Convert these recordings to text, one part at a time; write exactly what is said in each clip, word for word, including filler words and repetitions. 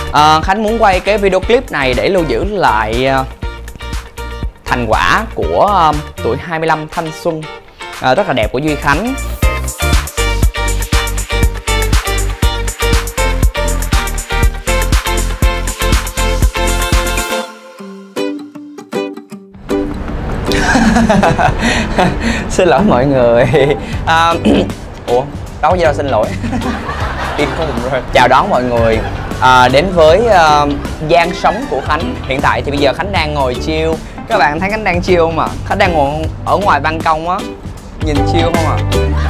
à, Khánh muốn quay cái video clip này để lưu giữ lại thành quả của tuổi hai mươi lăm thanh xuân à, rất là đẹp của Duy Khánh. Xin lỗi mọi người. à, Ủa, đâu có gì đâu xin lỗi. Im khùng rồi. Chào đón mọi người à, đến với uh, gian sống của Khánh. Hiện tại thì bây giờ Khánh đang ngồi chill. Các bạn thấy Khánh đang chill không ạ? Khánh đang ngồi ở ngoài ban công á, nhìn chill không ạ?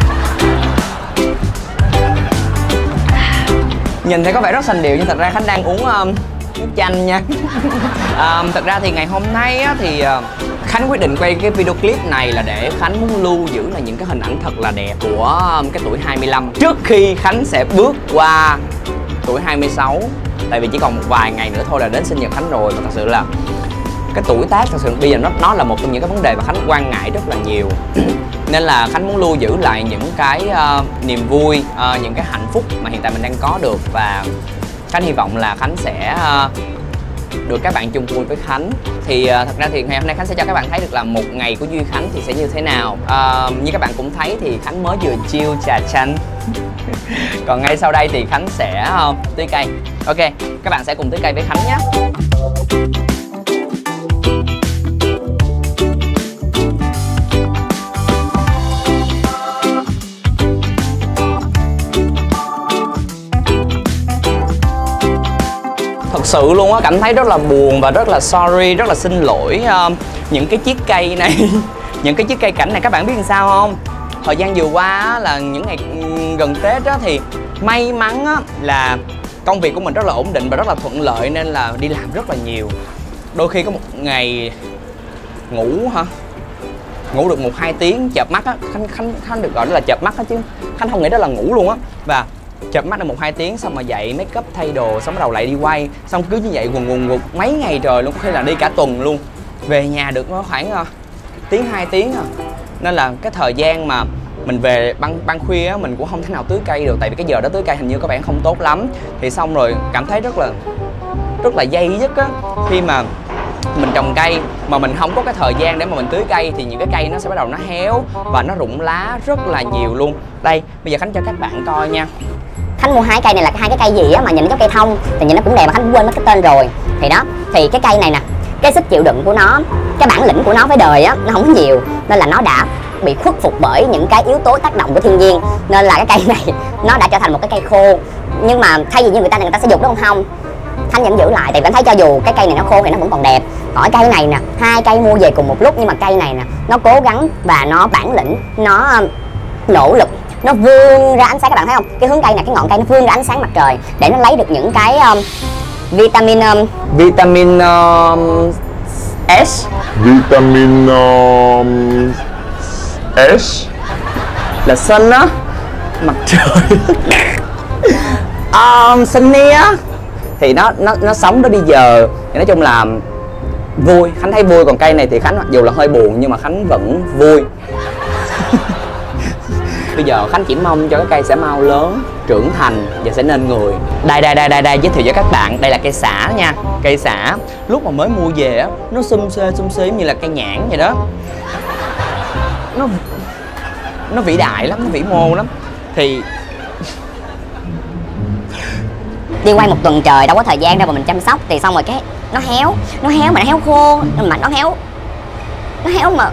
Nhìn thấy có vẻ rất sành điệu nhưng thật ra Khánh đang uống um, nước chanh nha. à, Thật ra thì ngày hôm nay á, thì uh, Khánh quyết định quay cái video clip này là để Khánh muốn lưu giữ là những cái hình ảnh thật là đẹp của um, cái tuổi hai mươi lăm trước khi Khánh sẽ bước qua tuổi hai mươi sáu. Tại vì chỉ còn một vài ngày nữa thôi là đến sinh nhật Khánh rồi, và thật sự là cái tuổi tác thật sự bây giờ nó nó là một trong những cái vấn đề mà Khánh quan ngại rất là nhiều. Nên là Khánh muốn lưu giữ lại những cái uh, niềm vui, uh, những cái hạnh phúc mà hiện tại mình đang có được, và Khánh hy vọng là Khánh sẽ uh, được các bạn chung vui với Khánh. Thì uh, thật ra thì ngày hôm nay Khánh sẽ cho các bạn thấy được là một ngày của Duy Khánh thì sẽ như thế nào. Uh, như các bạn cũng thấy thì Khánh mới vừa chill trà chanh. Còn ngay sau đây thì Khánh sẽ uh, tưới cây. Ok, các bạn sẽ cùng tưới cây với Khánh nhé. Thật sự luôn á, cảm thấy rất là buồn và rất là sorry, rất là xin lỗi uh, những cái chiếc cây này. Những cái chiếc cây cảnh này các bạn biết làm sao không? Thời gian vừa qua á, là những ngày gần Tết á, thì may mắn á, là công việc của mình rất là ổn định và rất là thuận lợi, nên là đi làm rất là nhiều. Đôi khi có một ngày ngủ hả? Ngủ được một hai tiếng chợp mắt á, Khánh, Khánh, Khánh được gọi là chợp mắt á chứ Khánh không nghĩ đó là ngủ luôn á. Và chợp mắt được một hai tiếng xong mà dậy make up thay đồ xong bắt đầu lại đi quay, xong cứ như vậy quần quần quật mấy ngày trời luôn, có khi là đi cả tuần luôn. Về nhà được khoảng uh, tiếng hai tiếng à. Nên là cái thời gian mà mình về ban ban khuya á, mình cũng không thể nào tưới cây được, tại vì cái giờ đó tưới cây hình như có vẻ không tốt lắm. Thì xong rồi cảm thấy rất là rất là dây dứt á, khi mà mình trồng cây mà mình không có cái thời gian để mà mình tưới cây thì những cái cây nó sẽ bắt đầu nó héo và nó rụng lá rất là nhiều luôn. Đây, bây giờ Khánh cho các bạn coi nha. Khánh mua hai cây này là hai cái cây gì á mà nhìn nó giống cây thông thì nhìn nó cũng đẹp mà Khánh quên mất cái tên rồi. Thì đó, thì cái cây này nè, cái sức chịu đựng của nó, cái bản lĩnh của nó với đời á, nó không có nhiều, nên là nó đã bị khuất phục bởi những cái yếu tố tác động của thiên nhiên, nên là cái cây này nó đã trở thành một cái cây khô. Nhưng mà thay vì như người ta thì người ta sẽ dục đúng không? Khánh vẫn giữ lại, tại vì anh thấy cho dù cái cây này nó khô thì nó vẫn còn đẹp. Còn cây này nè, hai cây mua về cùng một lúc, nhưng mà cây này nè, nó cố gắng và nó bản lĩnh, nó nỗ lực, nó vươn ra ánh sáng. Các bạn thấy không? Cái hướng cây này, cái ngọn cây nó vươn ra ánh sáng mặt trời để nó lấy được những cái um, vitamin um... vitamin um, S, vitamin um, S là sun á, mặt trời. um, sunny á, thì nó nó nó sống đó bây giờ. Thì nói chung là vui, Khánh thấy vui. Còn cây này thì Khánh mặc dù là hơi buồn nhưng mà Khánh vẫn vui. Bây giờ Khánh chỉ mong cho cái cây sẽ mau lớn, trưởng thành và sẽ nên người. Đây đây đây đây đây giới thiệu với các bạn, đây là cây sả nha. Cây sả lúc mà mới mua về á, nó xum xê xum xí như là cây nhãn vậy đó. Nó nó vĩ đại lắm, nó vĩ mô lắm. Thì đi quay một tuần trời đâu có thời gian đâu mà mình chăm sóc, thì xong rồi cái nó héo, nó héo mà nó héo khô, mà nó héo, nó héo mà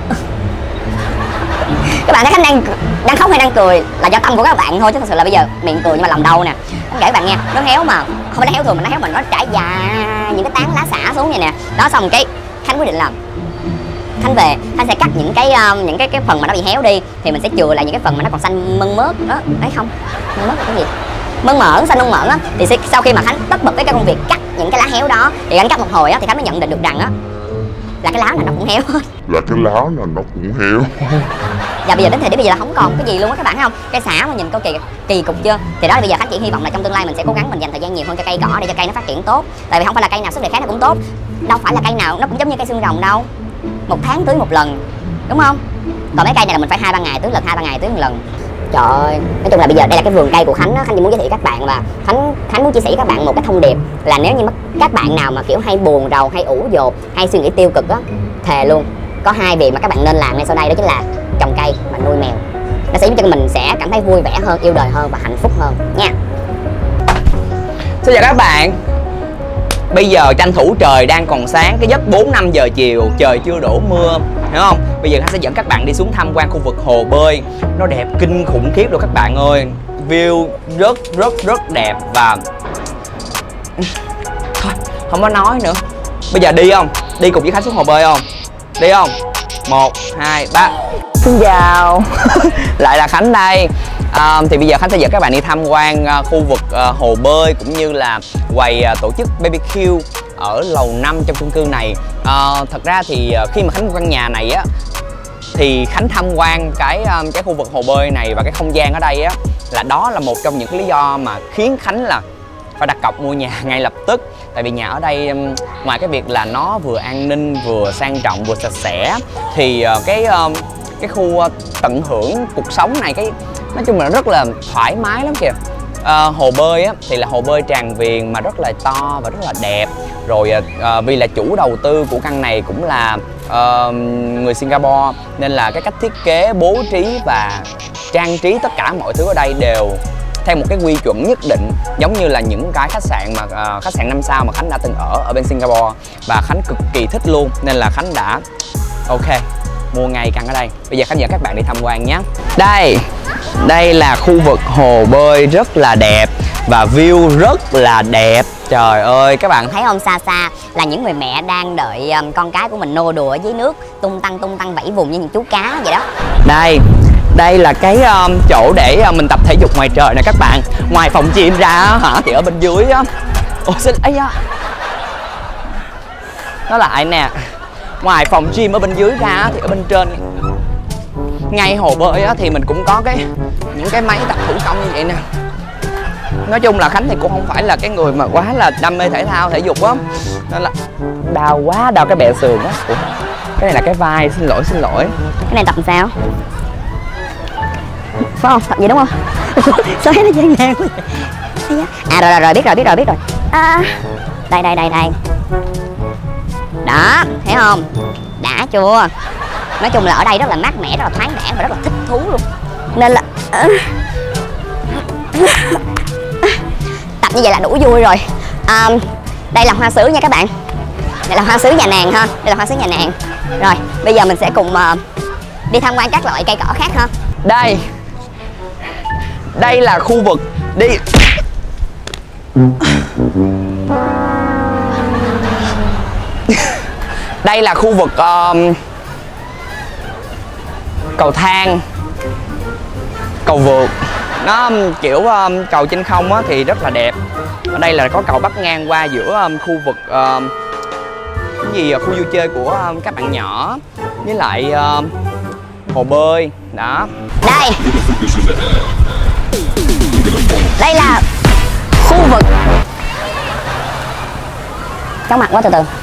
các bạn thấy Khánh đang đang khóc hay đang cười là do tâm của các bạn thôi, chứ thật sự là bây giờ miệng cười nhưng mà lòng đau nè. Khánh kể các bạn nghe, nó héo mà không phải nó héo thường mà nó héo mà nó trải dài những cái tán lá xả xuống vậy nè. Đó, xong cái Khánh quyết định là Khánh về Khánh sẽ cắt những cái um, những cái cái phần mà nó bị héo đi, thì mình sẽ chừa lại những cái phần mà nó còn xanh mơn mớt đó. Thấy không? Mơn mớt là cái gì? Mơn mởn, xanh mơn mởn á. Thì sẽ, sau khi mà Khánh tất bật với cái công việc cắt những cái lá héo đó, thì Khánh cắt một hồi á, thì Khánh mới nhận định được rằng á là cái lá này nó cũng héo hết. Là cái lá này nó cũng héo. Và bây giờ đến thời điểm bây giờ là không còn cái gì luôn á các bạn thấy không? Cây xả mà nhìn có kỳ kỳ cục chưa? Thì đó là bây giờ Khánh chỉ hy vọng là trong tương lai mình sẽ cố gắng mình dành thời gian nhiều hơn cho cây cỏ để cho cây nó phát triển tốt. Tại vì không phải là cây nào sức đề kháng nó cũng tốt. Đâu phải là cây nào nó cũng giống như cây xương rồng đâu. Một tháng tưới một lần, đúng không? Còn mấy cây này là mình phải hai ba ngày tưới lần, hai ba ngày tưới một lần. Trời ơi, nói chung là bây giờ đây là cái vườn cây của Khánh đó. Khánh chỉ muốn giới thiệu các bạn và Khánh Khánh muốn chia sẻ với các bạn một cái thông điệp là nếu như các bạn nào mà kiểu hay buồn rầu, hay ủ dột, hay suy nghĩ tiêu cực á, thề luôn có hai việc mà các bạn nên làm ngay sau đây, đó chính là trồng cây và nuôi mèo. Nó sẽ giúp cho mình sẽ cảm thấy vui vẻ hơn, yêu đời hơn và hạnh phúc hơn nha. Xin chào các bạn. Bây giờ tranh thủ trời đang còn sáng, cái giấc bốn năm giờ chiều, trời chưa đổ mưa, hiểu không? Bây giờ Khánh sẽ dẫn các bạn đi xuống tham quan khu vực hồ bơi. Nó đẹp kinh khủng khiếp luôn các bạn ơi. View rất rất rất đẹp và thôi không có nói nữa. Bây giờ đi không? Đi cùng với Khánh xuống hồ bơi không? Đi không? Một, hai, ba. Xin chào. Lại là Khánh đây. À, thì bây giờ Khánh sẽ dẫn các bạn đi tham quan uh, khu vực uh, hồ bơi cũng như là quầy uh, tổ chức bê bê kiu ở lầu năm trong chung cư này. Uh, thật ra thì uh, khi mà Khánh mua căn nhà này á thì Khánh tham quan cái um, cái khu vực hồ bơi này và cái không gian ở đây á, là đó là một trong những cái lý do mà khiến Khánh là phải đặt cọc mua nhà ngay lập tức. Tại vì nhà ở đây um, ngoài cái việc là nó vừa an ninh, vừa sang trọng, vừa sạch sẽ, thì uh, cái um, cái khu uh, tận hưởng cuộc sống này, cái nói chung là rất là thoải mái lắm kìa. À, hồ bơi á, thì là hồ bơi Tràng Viền mà rất là to và rất là đẹp. Rồi à, vì là chủ đầu tư của căn này cũng là à, người Singapore, nên là cái cách thiết kế, bố trí và trang trí tất cả mọi thứ ở đây đều theo một cái quy chuẩn nhất định, giống như là những cái khách sạn mà à, khách sạn năm sao mà Khánh đã từng ở ở bên Singapore, và Khánh cực kỳ thích luôn, nên là Khánh đã ok mua ngay căn ở đây. Bây giờ Khánh dẫn các bạn đi tham quan nhé. Đây, đây là khu vực hồ bơi rất là đẹp và view rất là đẹp. Trời ơi, các bạn thấy không, xa xa là những người mẹ đang đợi um, con cái của mình nô đùa ở dưới nước, tung tăng tung tăng vẫy vùng như những chú cá vậy đó. Đây, đây là cái um, chỗ để uh, mình tập thể dục ngoài trời nè các bạn. Ngoài phòng gym ra hả, thì ở bên dưới á. Ồ xin ấy á. Nó lại nè. Ngoài phòng gym ở bên dưới ra thì ở bên trên ngay hồ bơi á, thì mình cũng có cái những cái máy tập thủ công như vậy nè. Nói chung là Khánh thì cũng không phải là cái người mà quá là đam mê thể thao thể dục á, nên là đau quá, đau cái bẹ sườn á. Ủa, cái này là cái vai, xin lỗi xin lỗi. Cái này tập làm sao? Phải không? Tập gì đúng không? Sao thấy nó dễ ngang quá vậy? À rồi, rồi rồi biết rồi biết rồi biết rồi. À, đây đây đây đây. Đó, thấy không? Đã chưa? Nói chung là ở đây rất là mát mẻ, rất là thoáng đãng và rất là thích thú luôn. Nên là tập như vậy là đủ vui rồi. À, đây là hoa sứ nha các bạn. Đây là hoa sứ nhà nàng ha. Đây là hoa sứ nhà nàng. Rồi, bây giờ mình sẽ cùng uh, đi tham quan các loại cây cỏ khác ha. Đây. Đây là khu vực đi. Đây là khu vực um, cầu thang, cầu vượt. Nó um, kiểu um, cầu trên không á, thì rất là đẹp. Ở đây là có cầu bắc ngang qua giữa um, khu vực um, cái gì khu vui chơi của um, các bạn nhỏ, với lại um, hồ bơi đó. Đây, đây là khu vực chóng mặt quá, từ từ.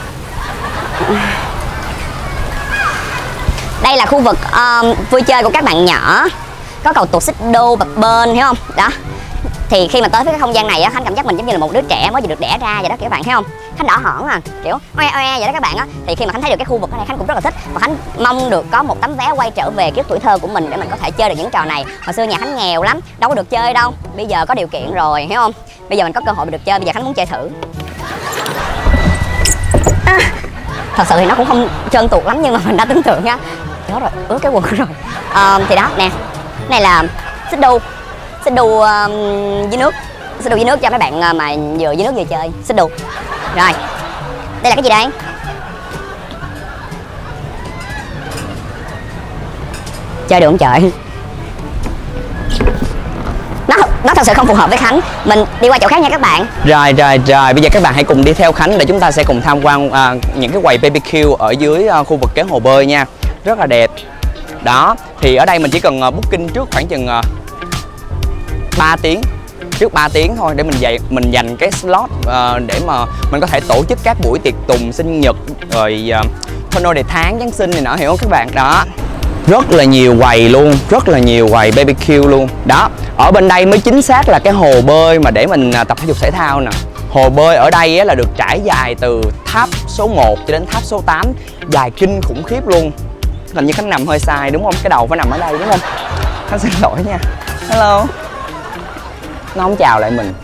Đây là khu vực um, vui chơi của các bạn nhỏ, có cầu tuột xích đu bập bênh, hiểu không? Đó. Thì khi mà tới với cái không gian này á, Khánh cảm giác mình giống như là một đứa trẻ mới vừa được đẻ ra vậy đó, kiểu các bạn thấy không? Khánh đỏ hỏn à, kiểu oe oe vậy đó các bạn á. Thì khi mà Khánh thấy được cái khu vực ở đây, Khánh cũng rất là thích, và Khánh mong được có một tấm vé quay trở về ký ức tuổi thơ của mình để mình có thể chơi được những trò này. Hồi xưa nhà Khánh nghèo lắm, đâu có được chơi đâu. Bây giờ có điều kiện rồi, hiểu không? Bây giờ mình có cơ hội được chơi, bây giờ Khánh muốn chơi thử. À, thật sự thì nó cũng không trơn tuột lắm nhưng mà mình đã tưởng tượng á. Đó rồi, ướt cái quần rồi. À, thì đó nè, này là xích đu, xích đu uh, dưới nước, xích đu dưới nước cho mấy bạn uh, mà vừa dưới nước vừa chơi xích đu. Rồi, đây là cái gì đây? Chơi được không trời? Nó nó thật sự không phù hợp với Khánh. Mình đi qua chỗ khác nha các bạn. Rồi rồi rồi, bây giờ các bạn hãy cùng đi theo Khánh để chúng ta sẽ cùng tham quan à, những cái quầy bê bê kiu ở dưới à, khu vực cái hồ bơi nha. Rất là đẹp. Đó, thì ở đây mình chỉ cần uh, booking trước khoảng chừng uh, ba tiếng, trước ba tiếng thôi để mình dạy mình dành cái slot uh, để mà mình có thể tổ chức các buổi tiệc tùng sinh nhật rồi uh, thôi nôi đầy tháng Giáng sinh này nọ, hiểu không các bạn? Đó. rất là nhiều quầy luôn, rất là nhiều quầy bê bê kiu luôn. Đó, ở bên đây mới chính xác là cái hồ bơi mà để mình tập thể dục thể thao nè. Hồ bơi ở đây á, là được trải dài từ tháp số một cho đến tháp số tám, dài kinh khủng khiếp luôn. Hình như Khánh nằm hơi sai đúng không? Cái đầu phải nằm ở đây đúng không? Khánh xin lỗi nha. Hello. Nó không chào lại mình.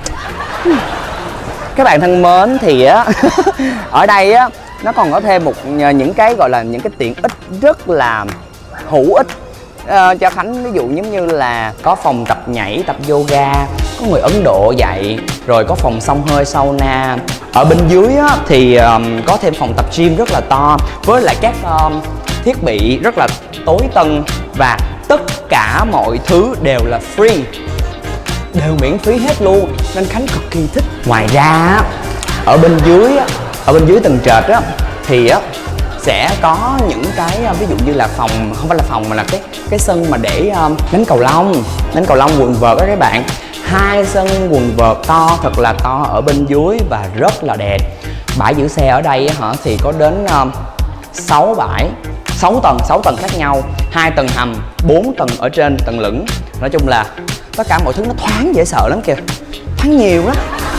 Các bạn thân mến, thì á ở đây á nó còn có thêm một những cái gọi là những cái tiện ích rất là hữu ích uh, cho Khánh. Ví dụ giống như là có phòng tập nhảy, tập yoga, có người Ấn Độ dạy, rồi có phòng xông hơi sauna. Ở bên dưới á, thì um, có thêm phòng tập gym rất là to với lại các um, thiết bị rất là tối tân, và tất cả mọi thứ đều là free, đều miễn phí hết luôn, nên Khánh cực kỳ thích. Ngoài ra ở bên dưới ở bên dưới tầng trệt á thì á sẽ có những cái ví dụ như là phòng, không phải là phòng mà là cái cái sân mà để um, đánh cầu lông, đánh cầu lông quần vợt đó các bạn. Hai sân quần vợt to, thật là to ở bên dưới và rất là đẹp. Bãi giữ xe ở đây hả thì có đến um, sáu bãi, sáu tầng, sáu tầng khác nhau, hai tầng hầm, bốn tầng ở trên tầng lửng. Nói chung là tất cả mọi thứ nó thoáng dễ sợ lắm kìa, thoáng nhiều lắm.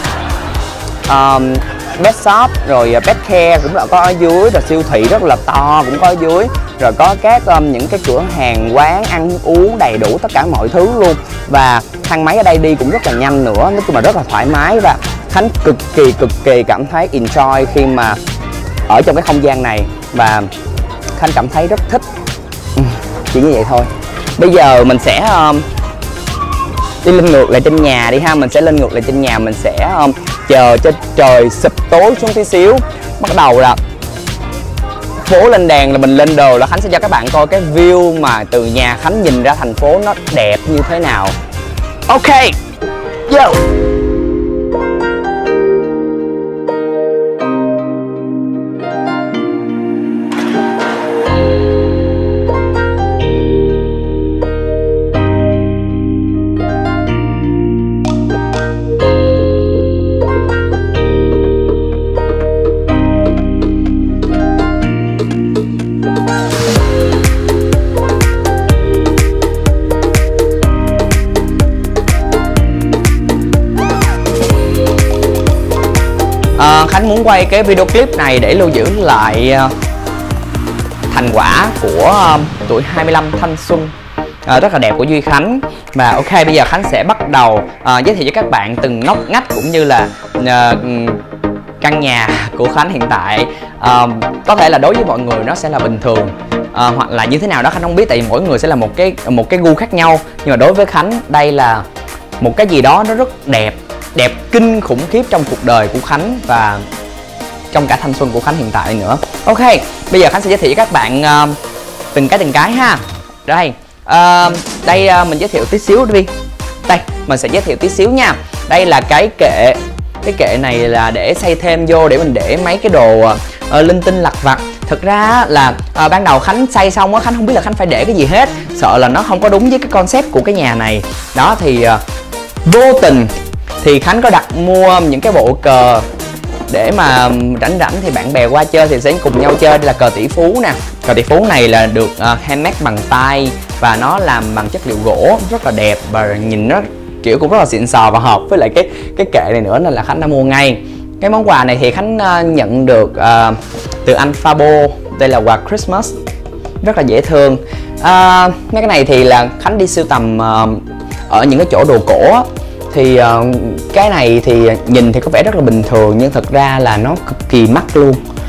Um, Pet shop rồi pet care cũng là có ở dưới, rồi siêu thị rất là to cũng có ở dưới, rồi có các um, những cái cửa hàng quán ăn uống đầy đủ tất cả mọi thứ luôn. Và thang máy ở đây đi cũng rất là nhanh nữa, nói chung là rất là thoải mái, và Khánh cực kỳ cực kỳ cảm thấy enjoy khi mà ở trong cái không gian này, và Khánh cảm thấy rất thích. Chỉ như vậy thôi. Bây giờ mình sẽ um, đi lên ngược lại trên nhà đi ha, mình sẽ lên ngược lại trên nhà, mình sẽ um, chờ cho trời sụp tối xuống tí xíu, bắt đầu là phố lên đèn là mình lên đồ là Khánh sẽ cho các bạn coi cái view mà từ nhà Khánh nhìn ra thành phố nó đẹp như thế nào. Ok, yo. À, Khánh muốn quay cái video clip này để lưu giữ lại uh, thành quả của uh, tuổi hai mươi lăm thanh xuân uh, rất là đẹp của Duy Khánh. Và ok, bây giờ Khánh sẽ bắt đầu uh, giới thiệu cho các bạn từng ngóc ngách cũng như là uh, căn nhà của Khánh hiện tại. Uh, có thể là đối với mọi người nó sẽ là bình thường, uh, hoặc là như thế nào đó Khánh không biết, tại vì mỗi người sẽ là một cái một cái gu khác nhau. Nhưng mà đối với Khánh đây là một cái gì đó nó rất đẹp, đẹp kinh khủng khiếp trong cuộc đời của Khánh và trong cả thanh xuân của Khánh hiện tại nữa. Ok, bây giờ Khánh sẽ giới thiệu cho các bạn uh, từng cái từng cái ha. Đây, uh, đây uh, mình giới thiệu tí xíu đi. Đây, mình sẽ giới thiệu tí xíu nha. Đây là cái kệ. Cái kệ này là để xây thêm vô để mình để mấy cái đồ uh, linh tinh lặt vặt. Thực ra là uh, ban đầu Khánh xây xong á, Khánh không biết là Khánh phải để cái gì hết, sợ là nó không có đúng với cái concept của cái nhà này. Đó thì uh, vô tình thì Khánh có đặt mua những cái bộ cờ để mà rảnh rảnh thì bạn bè qua chơi thì sẽ cùng nhau chơi. Đây là cờ tỷ phú nè. Cờ tỷ phú này là được uh, handmade bằng tay và nó làm bằng chất liệu gỗ rất là đẹp và nhìn nó kiểu cũng rất là xịn sò và hợp với lại cái cái kệ này nữa, nên là Khánh đã mua ngay. Cái món quà này thì Khánh uh, nhận được uh, từ anh Fabo. Đây là quà Christmas rất là dễ thương. Uh, mấy cái này thì là Khánh đi sưu tầm uh, ở những cái chỗ đồ cổ. Thì uh, cái này thì nhìn thì có vẻ rất là bình thường nhưng thật ra là nó cực kỳ mắc luôn.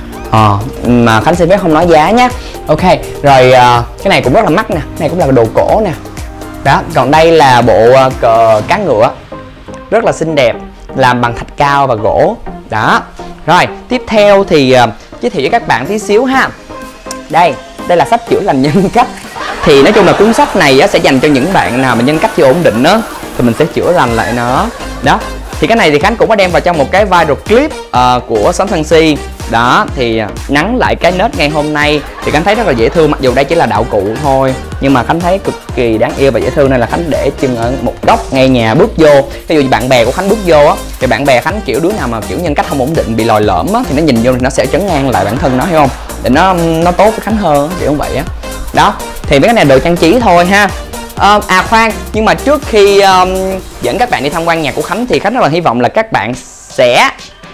Ờ, mà Khánh xin phép không nói giá nhé. Ok, rồi uh, cái này cũng rất là mắc nè, cái này cũng là đồ cổ nè. Đó, còn đây là bộ uh, cờ cá ngựa rất là xinh đẹp, làm bằng thạch cao và gỗ. Đó, rồi tiếp theo thì uh, giới thiệu với các bạn tí xíu ha. Đây, đây là sách chữa lành nhân cách. Thì nói chung là cuốn sách này á, sẽ dành cho những bạn nào mà nhân cách chưa ổn định đó, thì mình sẽ chữa lành lại nó. Đó, thì cái này thì Khánh cũng có đem vào trong một cái viral clip uh, của Sống Thân Si. Đó, thì nắn lại cái nết ngày hôm nay thì Khánh thấy rất là dễ thương. Mặc dù đây chỉ là đạo cụ thôi, nhưng mà Khánh thấy cực kỳ đáng yêu và dễ thương, nên là Khánh để chân ở một góc ngay nhà bước vô. Ví dụ như bạn bè của Khánh bước vô á, thì bạn bè Khánh kiểu đứa nào mà kiểu nhân cách không ổn định, bị lòi lõm á, thì nó nhìn vô thì nó sẽ trấn an lại bản thân nó, hiểu không? Để nó nó tốt với Khánh hơn, kiểu không vậy á. Đó, thì mấy cái này đồ trang trí thôi ha. Uh, à khoan, nhưng mà trước khi um, dẫn các bạn đi tham quan nhà của Khánh thì Khánh rất là hy vọng là các bạn sẽ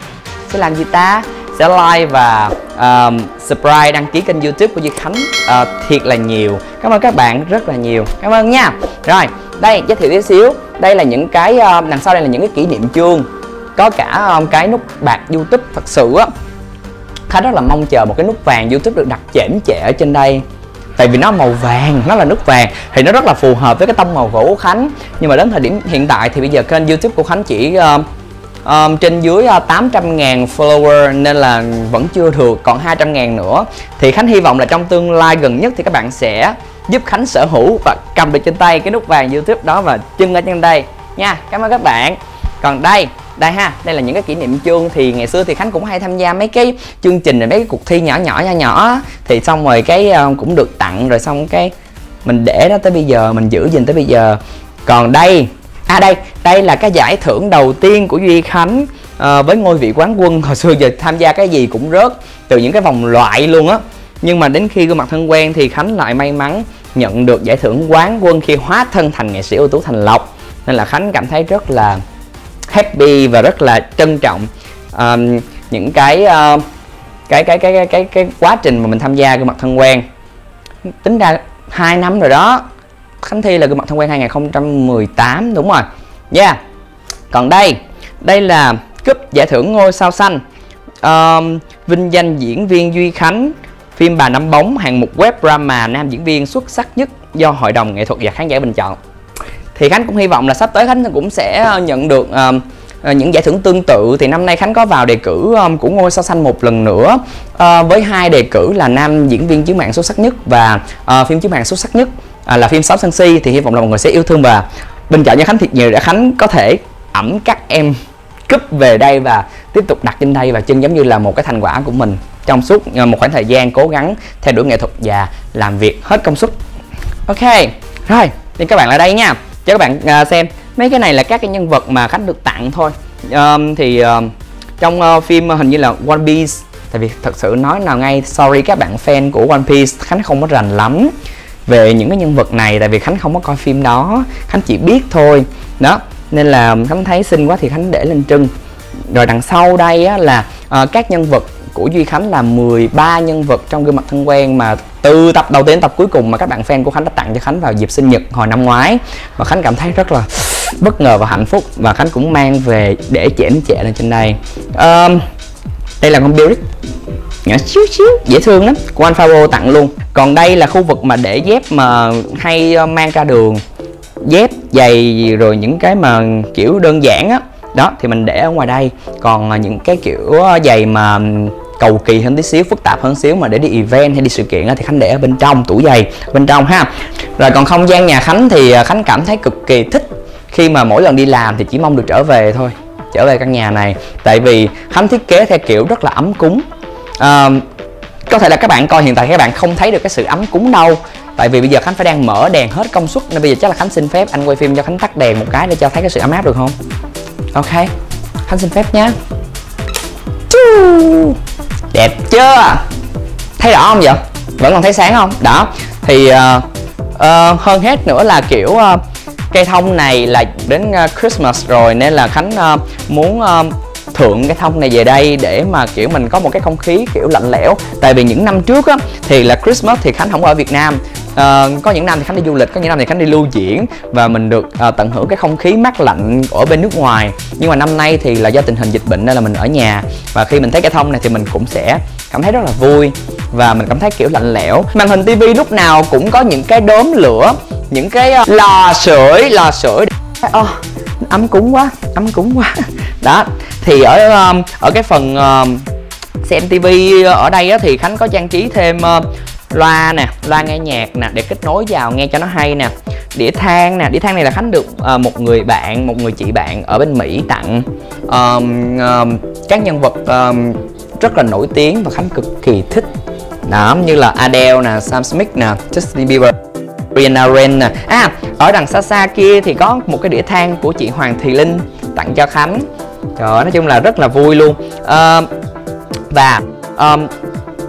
sẽ làm gì ta? Sẽ like và um, subscribe, đăng ký kênh YouTube của Duy Khánh uh, thiệt là nhiều. Cảm ơn các bạn rất là nhiều. Cảm ơn nha. Rồi, đây giới thiệu tí xíu. Đây là những cái uh, đằng sau đây là những cái kỷ niệm chương. Có cả um, cái nút bạc YouTube. Thật sự á, Khánh rất là mong chờ một cái nút vàng YouTube được đặt chễm chệ ở trên đây. Tại vì nó màu vàng, nó là nút vàng thì nó rất là phù hợp với cái tông màu gỗ của Khánh. Nhưng mà đến thời điểm hiện tại thì bây giờ kênh YouTube của Khánh chỉ uh, um, trên dưới uh, tám trăm ngàn follower nên là vẫn chưa được, còn hai trăm ngàn nữa. Thì Khánh hy vọng là trong tương lai gần nhất thì các bạn sẽ giúp Khánh sở hữu và cầm được trên tay cái nút vàng YouTube đó và trưng ở trên đây nha. Cảm ơn các bạn. Còn đây, đây ha, đây là những cái kỷ niệm chương. Thì ngày xưa thì Khánh cũng hay tham gia mấy cái chương trình rồi mấy cái cuộc thi nhỏ nhỏ nhỏ nhỏ thì xong rồi cái uh, cũng được tặng, rồi xong cái mình để đó tới bây giờ, mình giữ gìn tới bây giờ. Còn đây, à đây, đây là cái giải thưởng đầu tiên của Duy Khánh uh, với ngôi vị quán quân. Hồi xưa giờ tham gia cái gì cũng rớt, từ những cái vòng loại luôn á. Nhưng mà đến khi gương mặt thân quen thì Khánh lại may mắn nhận được giải thưởng quán quân khi hóa thân thành nghệ sĩ ưu tú Thành Lộc. Nên là Khánh cảm thấy rất là happy và rất là trân trọng um, những cái, uh, cái, cái, cái cái cái cái quá trình mà mình tham gia gương mặt thân quen. Tính ra hai năm rồi đó. Khánh thi là gương mặt thân quen hai không một tám, đúng rồi. Yeah. Còn đây, đây là cúp giải thưởng ngôi sao xanh, um, vinh danh diễn viên Duy Khánh, phim Bà Nắm Bóng, hạng mục web drama nam diễn viên xuất sắc nhất do Hội đồng Nghệ thuật và khán giả bình chọn. Thì Khánh cũng hy vọng là sắp tới Khánh cũng sẽ nhận được uh, những giải thưởng tương tự. Thì năm nay Khánh có vào đề cử um, của ngôi sao xanh một lần nữa, uh, với hai đề cử là nam diễn viên chiếu mạng xuất sắc nhất và uh, phim chiếu mạng xuất sắc nhất uh, là phim Sáu Sân Si. Thì hy vọng là mọi người sẽ yêu thương và bình chọn cho Khánh thiệt nhiều để Khánh có thể ẵm các em cúp về đây và tiếp tục đặt trên đây và trưng giống như là một cái thành quả của mình trong suốt uh, một khoảng thời gian cố gắng theo đuổi nghệ thuật và làm việc hết công suất. Ok, rồi thì các bạn lại đây nha, cho các bạn uh, xem mấy cái này là các cái nhân vật mà Khánh được tặng thôi. Um, thì uh, trong uh, phim hình như là One Piece, tại vì thật sự nói nào ngay, sorry các bạn fan của One Piece, Khánh không có rành lắm về những cái nhân vật này, tại vì Khánh không có coi phim đó, Khánh chỉ biết thôi đó, nên là Khánh thấy xinh quá thì Khánh để lên trưng. Rồi đằng sau đây á, là uh, các nhân vật của Duy Khánh là mười ba nhân vật trong gương mặt thân quen mà từ tập đầu tiên đến tập cuối cùng mà các bạn fan của Khánh đã tặng cho Khánh vào dịp sinh nhật hồi năm ngoái, và Khánh cảm thấy rất là bất ngờ và hạnh phúc, và Khánh cũng mang về để chễm chệ lên trên đây. Um, đây là con Beatrix nhỏ xíu xíu dễ thương lắm, của anh Fabo tặng luôn. Còn đây là khu vực mà để dép mà hay mang ra đường, dép giày rồi những cái mà kiểu đơn giản á, đó thì mình để ở ngoài đây. Còn những cái kiểu giày mà cầu kỳ hơn tí xíu, phức tạp hơn xíu mà để đi event hay đi sự kiện thì Khánh để ở bên trong tủ giày bên trong ha. Rồi còn không gian nhà Khánh thì Khánh cảm thấy cực kỳ thích khi mà mỗi lần đi làm thì chỉ mong được trở về thôi, trở về căn nhà này, tại vì Khánh thiết kế theo kiểu rất là ấm cúng. À, có thể là các bạn coi hiện tại các bạn không thấy được cái sự ấm cúng đâu, tại vì bây giờ Khánh phải đang mở đèn hết công suất, nên bây giờ chắc là Khánh xin phép anh quay phim cho Khánh tắt đèn một cái để cho thấy cái sự ấm áp được không? Ok, Khánh xin phép nhé. Đẹp chưa? Thấy rõ không vậy? Vẫn còn thấy sáng không? Đó. Thì uh, uh, hơn hết nữa là kiểu uh, cây thông này là đến uh, Christmas rồi, nên là Khánh uh, muốn uh, thượng cái thông này về đây để mà kiểu mình có một cái không khí kiểu lạnh lẽo. Tại vì những năm trước á thì là Christmas thì Khánh không ở Việt Nam. Uh, có những năm thì Khánh đi du lịch, có những năm thì Khánh đi lưu diễn và mình được uh, tận hưởng cái không khí mát lạnh ở bên nước ngoài. Nhưng mà năm nay thì là do tình hình dịch bệnh nên là mình ở nhà, và khi mình thấy cái thông này thì mình cũng sẽ cảm thấy rất là vui và mình cảm thấy kiểu lạnh lẽo. Màn hình tivi lúc nào cũng có những cái đốm lửa, những cái uh, lò sưởi, lò sưởi oh, ấm cúng quá, ấm cúng quá. Đó, thì ở um, ở cái phần um, xem tivi ở đây á, thì Khánh có trang trí thêm uh, loa nè, loa nghe nhạc nè để kết nối vào nghe cho nó hay nè, đĩa than nè, đĩa than này là Khánh được uh, một người bạn, một người chị bạn ở bên Mỹ tặng, um, um, các nhân vật um, rất là nổi tiếng và Khánh cực kỳ thích. Đó, như là Adele nè, Sam Smith nè, Justin Bieber, Rihanna Ren nè. À, ở đằng xa xa kia thì có một cái đĩa than của chị Hoàng Thùy Linh tặng cho Khánh. Trời ơi, nói chung là rất là vui luôn. Uh, và um,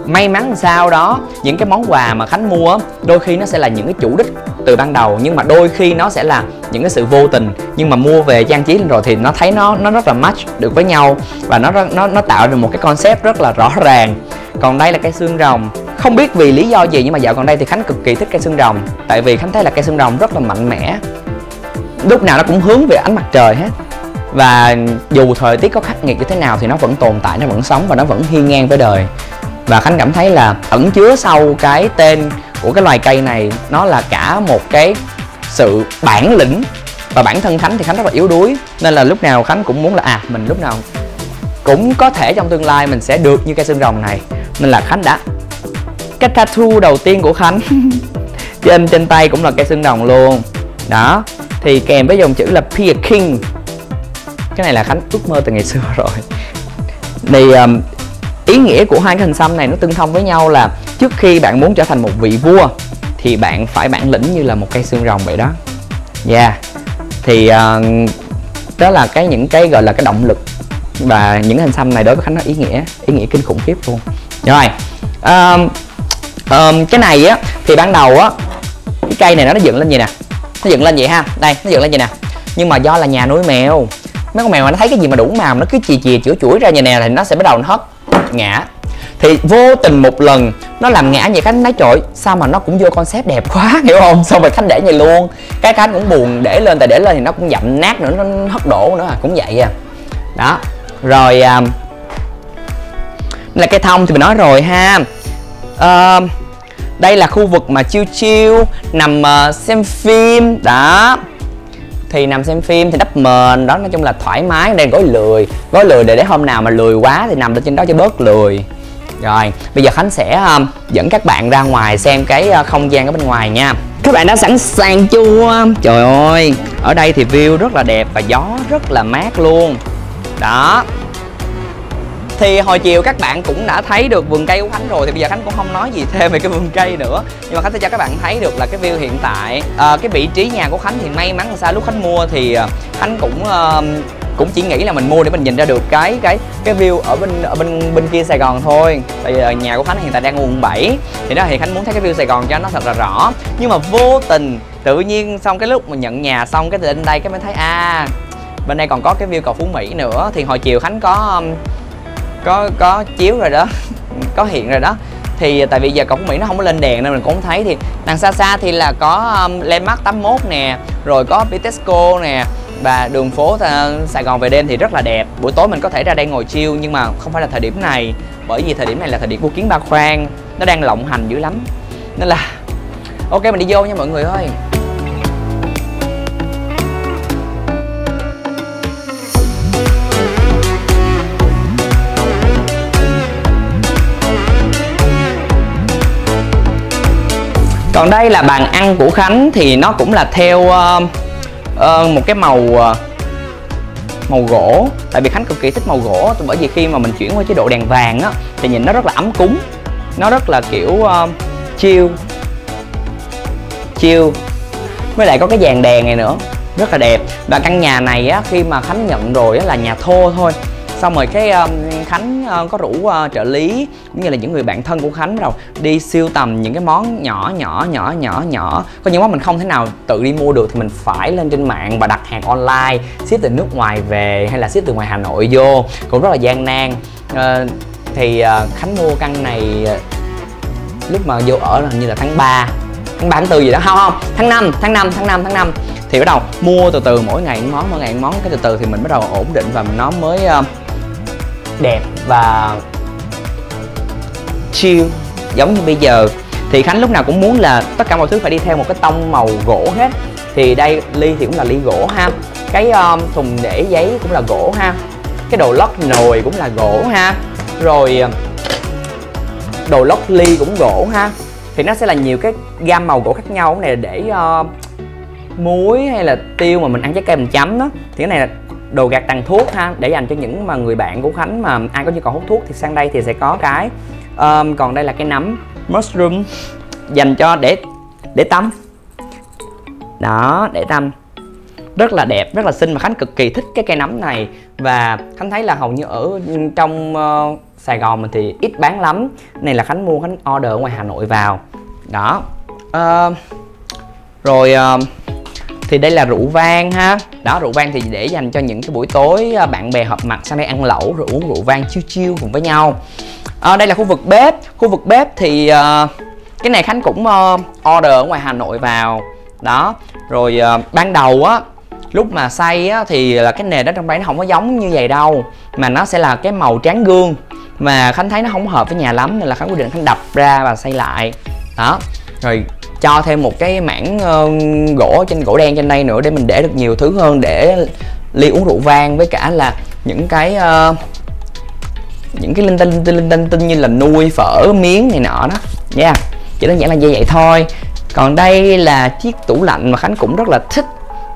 may mắn sao đó những cái món quà mà Khánh mua đôi khi nó sẽ là những cái chủ đích từ ban đầu, nhưng mà đôi khi nó sẽ là những cái sự vô tình, nhưng mà mua về trang trí lên rồi thì nó thấy nó nó rất là match được với nhau, và nó nó nó tạo được một cái concept rất là rõ ràng. Còn đây là cây xương rồng, không biết vì lý do gì nhưng mà dạo gần đây thì Khánh cực kỳ thích cây xương rồng, tại vì Khánh thấy là cây xương rồng rất là mạnh mẽ, lúc nào nó cũng hướng về ánh mặt trời hết, và dù thời tiết có khắc nghiệt như thế nào thì nó vẫn tồn tại, nó vẫn sống và nó vẫn hiên ngang với đời. Và Khánh cảm thấy là ẩn chứa sau cái tên của cái loài cây này nó là cả một cái sự bản lĩnh, và bản thân Khánh thì Khánh rất là yếu đuối, nên là lúc nào Khánh cũng muốn là à mình lúc nào cũng có thể trong tương lai mình sẽ được như cây xương rồng này, nên là Khánh đã cái tattoo đầu tiên của Khánh trên trên tay cũng là cây xương rồng luôn đó, thì kèm với dòng chữ là Be a King. Cái này là Khánh ước mơ từ ngày xưa rồi. Thì um, ý nghĩa của hai cái hình xăm này nó tương thông với nhau là trước khi bạn muốn trở thành một vị vua thì bạn phải bản lĩnh như là một cây xương rồng vậy đó. Yeah. Thì uh, đó là cái những cái gọi là cái động lực, và những hình xăm này đối với Khánh nó ý nghĩa ý nghĩa kinh khủng khiếp luôn. Rồi um, um, cái này á thì ban đầu á cái cây này nó dựng lên gì nè, nó dựng lên vậy ha, đây nó dựng lên vậy nè, nhưng mà do là nhà nuôi mèo, mấy con mèo mà nó thấy cái gì mà đủ màu nó cứ chì chì chủi chủi ra như nè thì nó sẽ bắt đầu nó hất ngã, thì vô tình một lần nó làm ngã vậy. Khánh nói trời sao mà nó cũng vô concept đẹp quá, hiểu không, xong rồi Khánh để vậy luôn, cái Khánh cũng buồn để lên, tại để lên thì nó cũng dặm nát nữa, nó hất đổ nữa, cũng vậy à đó. Rồi à, là cây thông thì mình nói rồi ha. À, đây là khu vực mà chill chill nằm uh, xem phim đó, thì nằm xem phim thì đắp mền đó, nói chung là thoải mái. Đây gối lười, gối lười để để hôm nào mà lười quá thì nằm lên trên đó cho bớt lười. Rồi bây giờ Khánh sẽ uh, dẫn các bạn ra ngoài xem cái uh, không gian ở bên ngoài nha. Các bạn đã sẵn sàng chưa? Trời ơi, ở đây thì view rất là đẹp và gió rất là mát luôn đó. Thì hồi chiều các bạn cũng đã thấy được vườn cây của Khánh rồi, thì bây giờ Khánh cũng không nói gì thêm về cái vườn cây nữa, nhưng mà Khánh sẽ cho các bạn thấy được là cái view hiện tại. À, cái vị trí nhà của Khánh thì may mắn là sao, lúc Khánh mua thì Khánh cũng uh, cũng chỉ nghĩ là mình mua để mình nhìn ra được cái cái cái view ở bên ở bên bên kia Sài Gòn thôi. Tại vì nhà của Khánh hiện tại đang quận bảy, thì đó thì Khánh muốn thấy cái view Sài Gòn cho nó thật là rõ, nhưng mà vô tình tự nhiên xong cái lúc mà nhận nhà xong cái lên đây cái mới thấy à bên đây còn có cái view cầu Phú Mỹ nữa. Thì hồi chiều Khánh có um, có có chiếu rồi đó có hiện rồi đó, thì tại vì giờ cầu Phú Mỹ nó không có lên đèn nên mình cũng không thấy. Thì đằng xa xa thì là có um, Landmark tám mốt nè, rồi có Bitexco nè, và đường phố uh, Sài Gòn về đêm thì rất là đẹp. Buổi tối mình có thể ra đây ngồi chill, nhưng mà không phải là thời điểm này, bởi vì thời điểm này là thời điểm của kiến ba khoang, nó đang lộng hành dữ lắm, nên là ok mình đi vô nha mọi người ơi. Còn đây là bàn ăn của Khánh, thì nó cũng là theo uh, uh, một cái màu uh, màu gỗ, tại vì Khánh cực kỳ thích màu gỗ, bởi vì khi mà mình chuyển qua chế độ đèn vàng á thì nhìn nó rất là ấm cúng, nó rất là kiểu uh, chill chill, với lại có cái dàn đèn này nữa rất là đẹp. Và căn nhà này á khi mà Khánh nhận rồi á là nhà thô thôi, xong rồi cái um, Khánh uh, có rủ uh, trợ lý cũng như là những người bạn thân của Khánh rồi đi siêu tầm những cái món nhỏ nhỏ nhỏ nhỏ nhỏ. Có những món mình không thể nào tự đi mua được thì mình phải lên trên mạng và đặt hàng online, ship từ nước ngoài về hay là ship từ ngoài Hà Nội vô, cũng rất là gian nan. Uh, thì uh, Khánh mua căn này uh, lúc mà vô ở là hình như là tháng ba tháng ba tháng tư gì đó, không không tháng năm tháng năm tháng năm tháng năm thì bắt đầu mua từ từ mỗi ngày một món mỗi ngày một món, cái từ từ thì mình bắt đầu ổn định và nó mới uh, đẹp và chill giống như bây giờ. Thì Khánh lúc nào cũng muốn là tất cả mọi thứ phải đi theo một cái tông màu gỗ hết. Thì đây ly thì cũng là ly gỗ ha, cái um, thùng để giấy cũng là gỗ ha, cái đồ lót nồi cũng là gỗ ha, rồi đồ lót ly cũng gỗ ha. Thì nó sẽ là nhiều cái gam màu gỗ khác nhau. Cái này là để uh, muối hay là tiêu mà mình ăn trái cây mình chấm đó. Thì cái này là đồ gạt tàn thuốc ha, để dành cho những mà người bạn của Khánh mà ai có nhu cầu hút thuốc thì sang đây thì sẽ có cái. Um, còn đây là cái nấm mushroom dành cho để để tăm đó, để tăm rất là đẹp, rất là xinh, mà Khánh cực kỳ thích cái cây nấm này. Và Khánh thấy là hầu như ở trong uh, Sài Gòn mình thì ít bán lắm. Này là Khánh mua, Khánh order ở ngoài Hà Nội vào. Đó. uh, Rồi uh, thì đây là rượu vang ha. Đó, rượu vang thì để dành cho những cái buổi tối bạn bè họp mặt sang đây ăn lẩu rồi uống rượu vang chill chill cùng với nhau. À, đây là khu vực bếp. Khu vực bếp thì uh, cái này Khánh cũng uh, order ở ngoài Hà Nội vào. Đó. Rồi uh, ban đầu á, lúc mà xay á, thì là cái nền đó trong đây nó không có giống như vậy đâu, mà nó sẽ là cái màu tráng gương, mà Khánh thấy nó không hợp với nhà lắm nên là Khánh quyết định Khánh đập ra và xay lại. Đó. Rồi cho thêm một cái mảng uh, gỗ trên gỗ đen trên đây nữa để mình để được nhiều thứ hơn để ly uống rượu vang, với cả là những cái uh, những cái linh tinh linh tinh linh tinh, tinh như là nuôi phở miếng này nọ đó nha. Yeah. Chỉ đơn giản là như vậy thôi. Còn đây là chiếc tủ lạnh mà Khánh cũng rất là thích.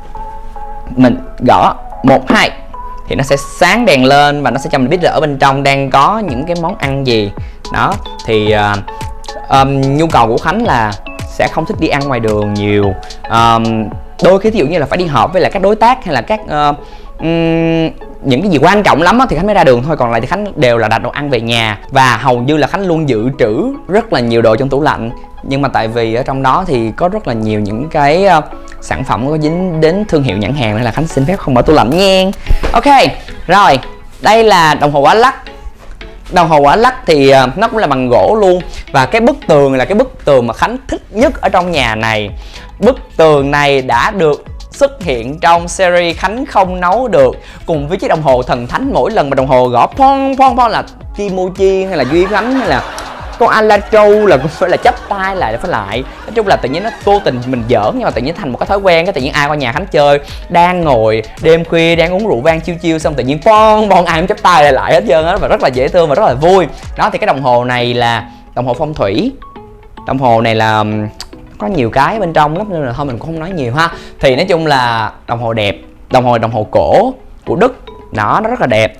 Mình gõ một hai thì nó sẽ sáng đèn lên và nó sẽ cho mình biết là ở bên trong đang có những cái món ăn gì. Đó thì uh, um, nhu cầu của Khánh là sẽ không thích đi ăn ngoài đường nhiều. Um, đôi khi ví dụ như là phải đi họp với lại các đối tác hay là các uh, um, những cái gì quan trọng lắm á, thì Khánh mới ra đường thôi. Còn lại thì Khánh đều là đặt đồ ăn về nhà, và hầu như là Khánh luôn dự trữ rất là nhiều đồ trong tủ lạnh. Nhưng mà tại vì ở trong đó thì có rất là nhiều những cái uh, sản phẩm có dính đến thương hiệu nhãn hàng nên là Khánh xin phép không mở tủ lạnh nha. Ok, rồi đây là đồng hồ quả lắc. Đồng hồ quả lắc thì uh, nó cũng là bằng gỗ luôn, và cái bức tường là cái bức tường mà Khánh thích nhất ở trong nhà này. Bức tường này đã được xuất hiện trong series Khánh không nấu được, cùng với chiếc đồng hồ thần thánh. Mỗi lần mà đồng hồ gõ pon pon pon là Kimochi hay là Duy Khánh hay là con Ala Trâu là cũng phải là chấp tay lại để phải lại. Nói chung là tự nhiên nó vô tình mình giỡn, nhưng mà tự nhiên thành một cái thói quen. Cái tự nhiên ai qua nhà Khánh chơi, đang ngồi đêm khuya đang uống rượu vang chiêu chiêu, xong tự nhiên pon pon ai cũng chấp tay lại lại hết trơn á, và rất là dễ thương và rất là vui. Đó thì cái đồng hồ này là đồng hồ phong thủy. Đồng hồ này là có nhiều cái bên trong lắm nên là thôi mình cũng không nói nhiều ha. Thì nói chung là đồng hồ đẹp, đồng hồ đồng hồ cổ của Đức. Đó, nó rất là đẹp.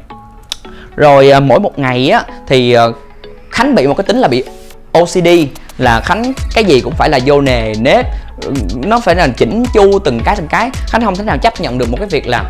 Rồi mỗi một ngày á thì Khánh bị một cái tính là bị ô xê đê, là Khánh cái gì cũng phải là vô nề nếp, nó phải là chỉnh chu từng cái từng cái. Khánh không thể nào chấp nhận được một cái việc là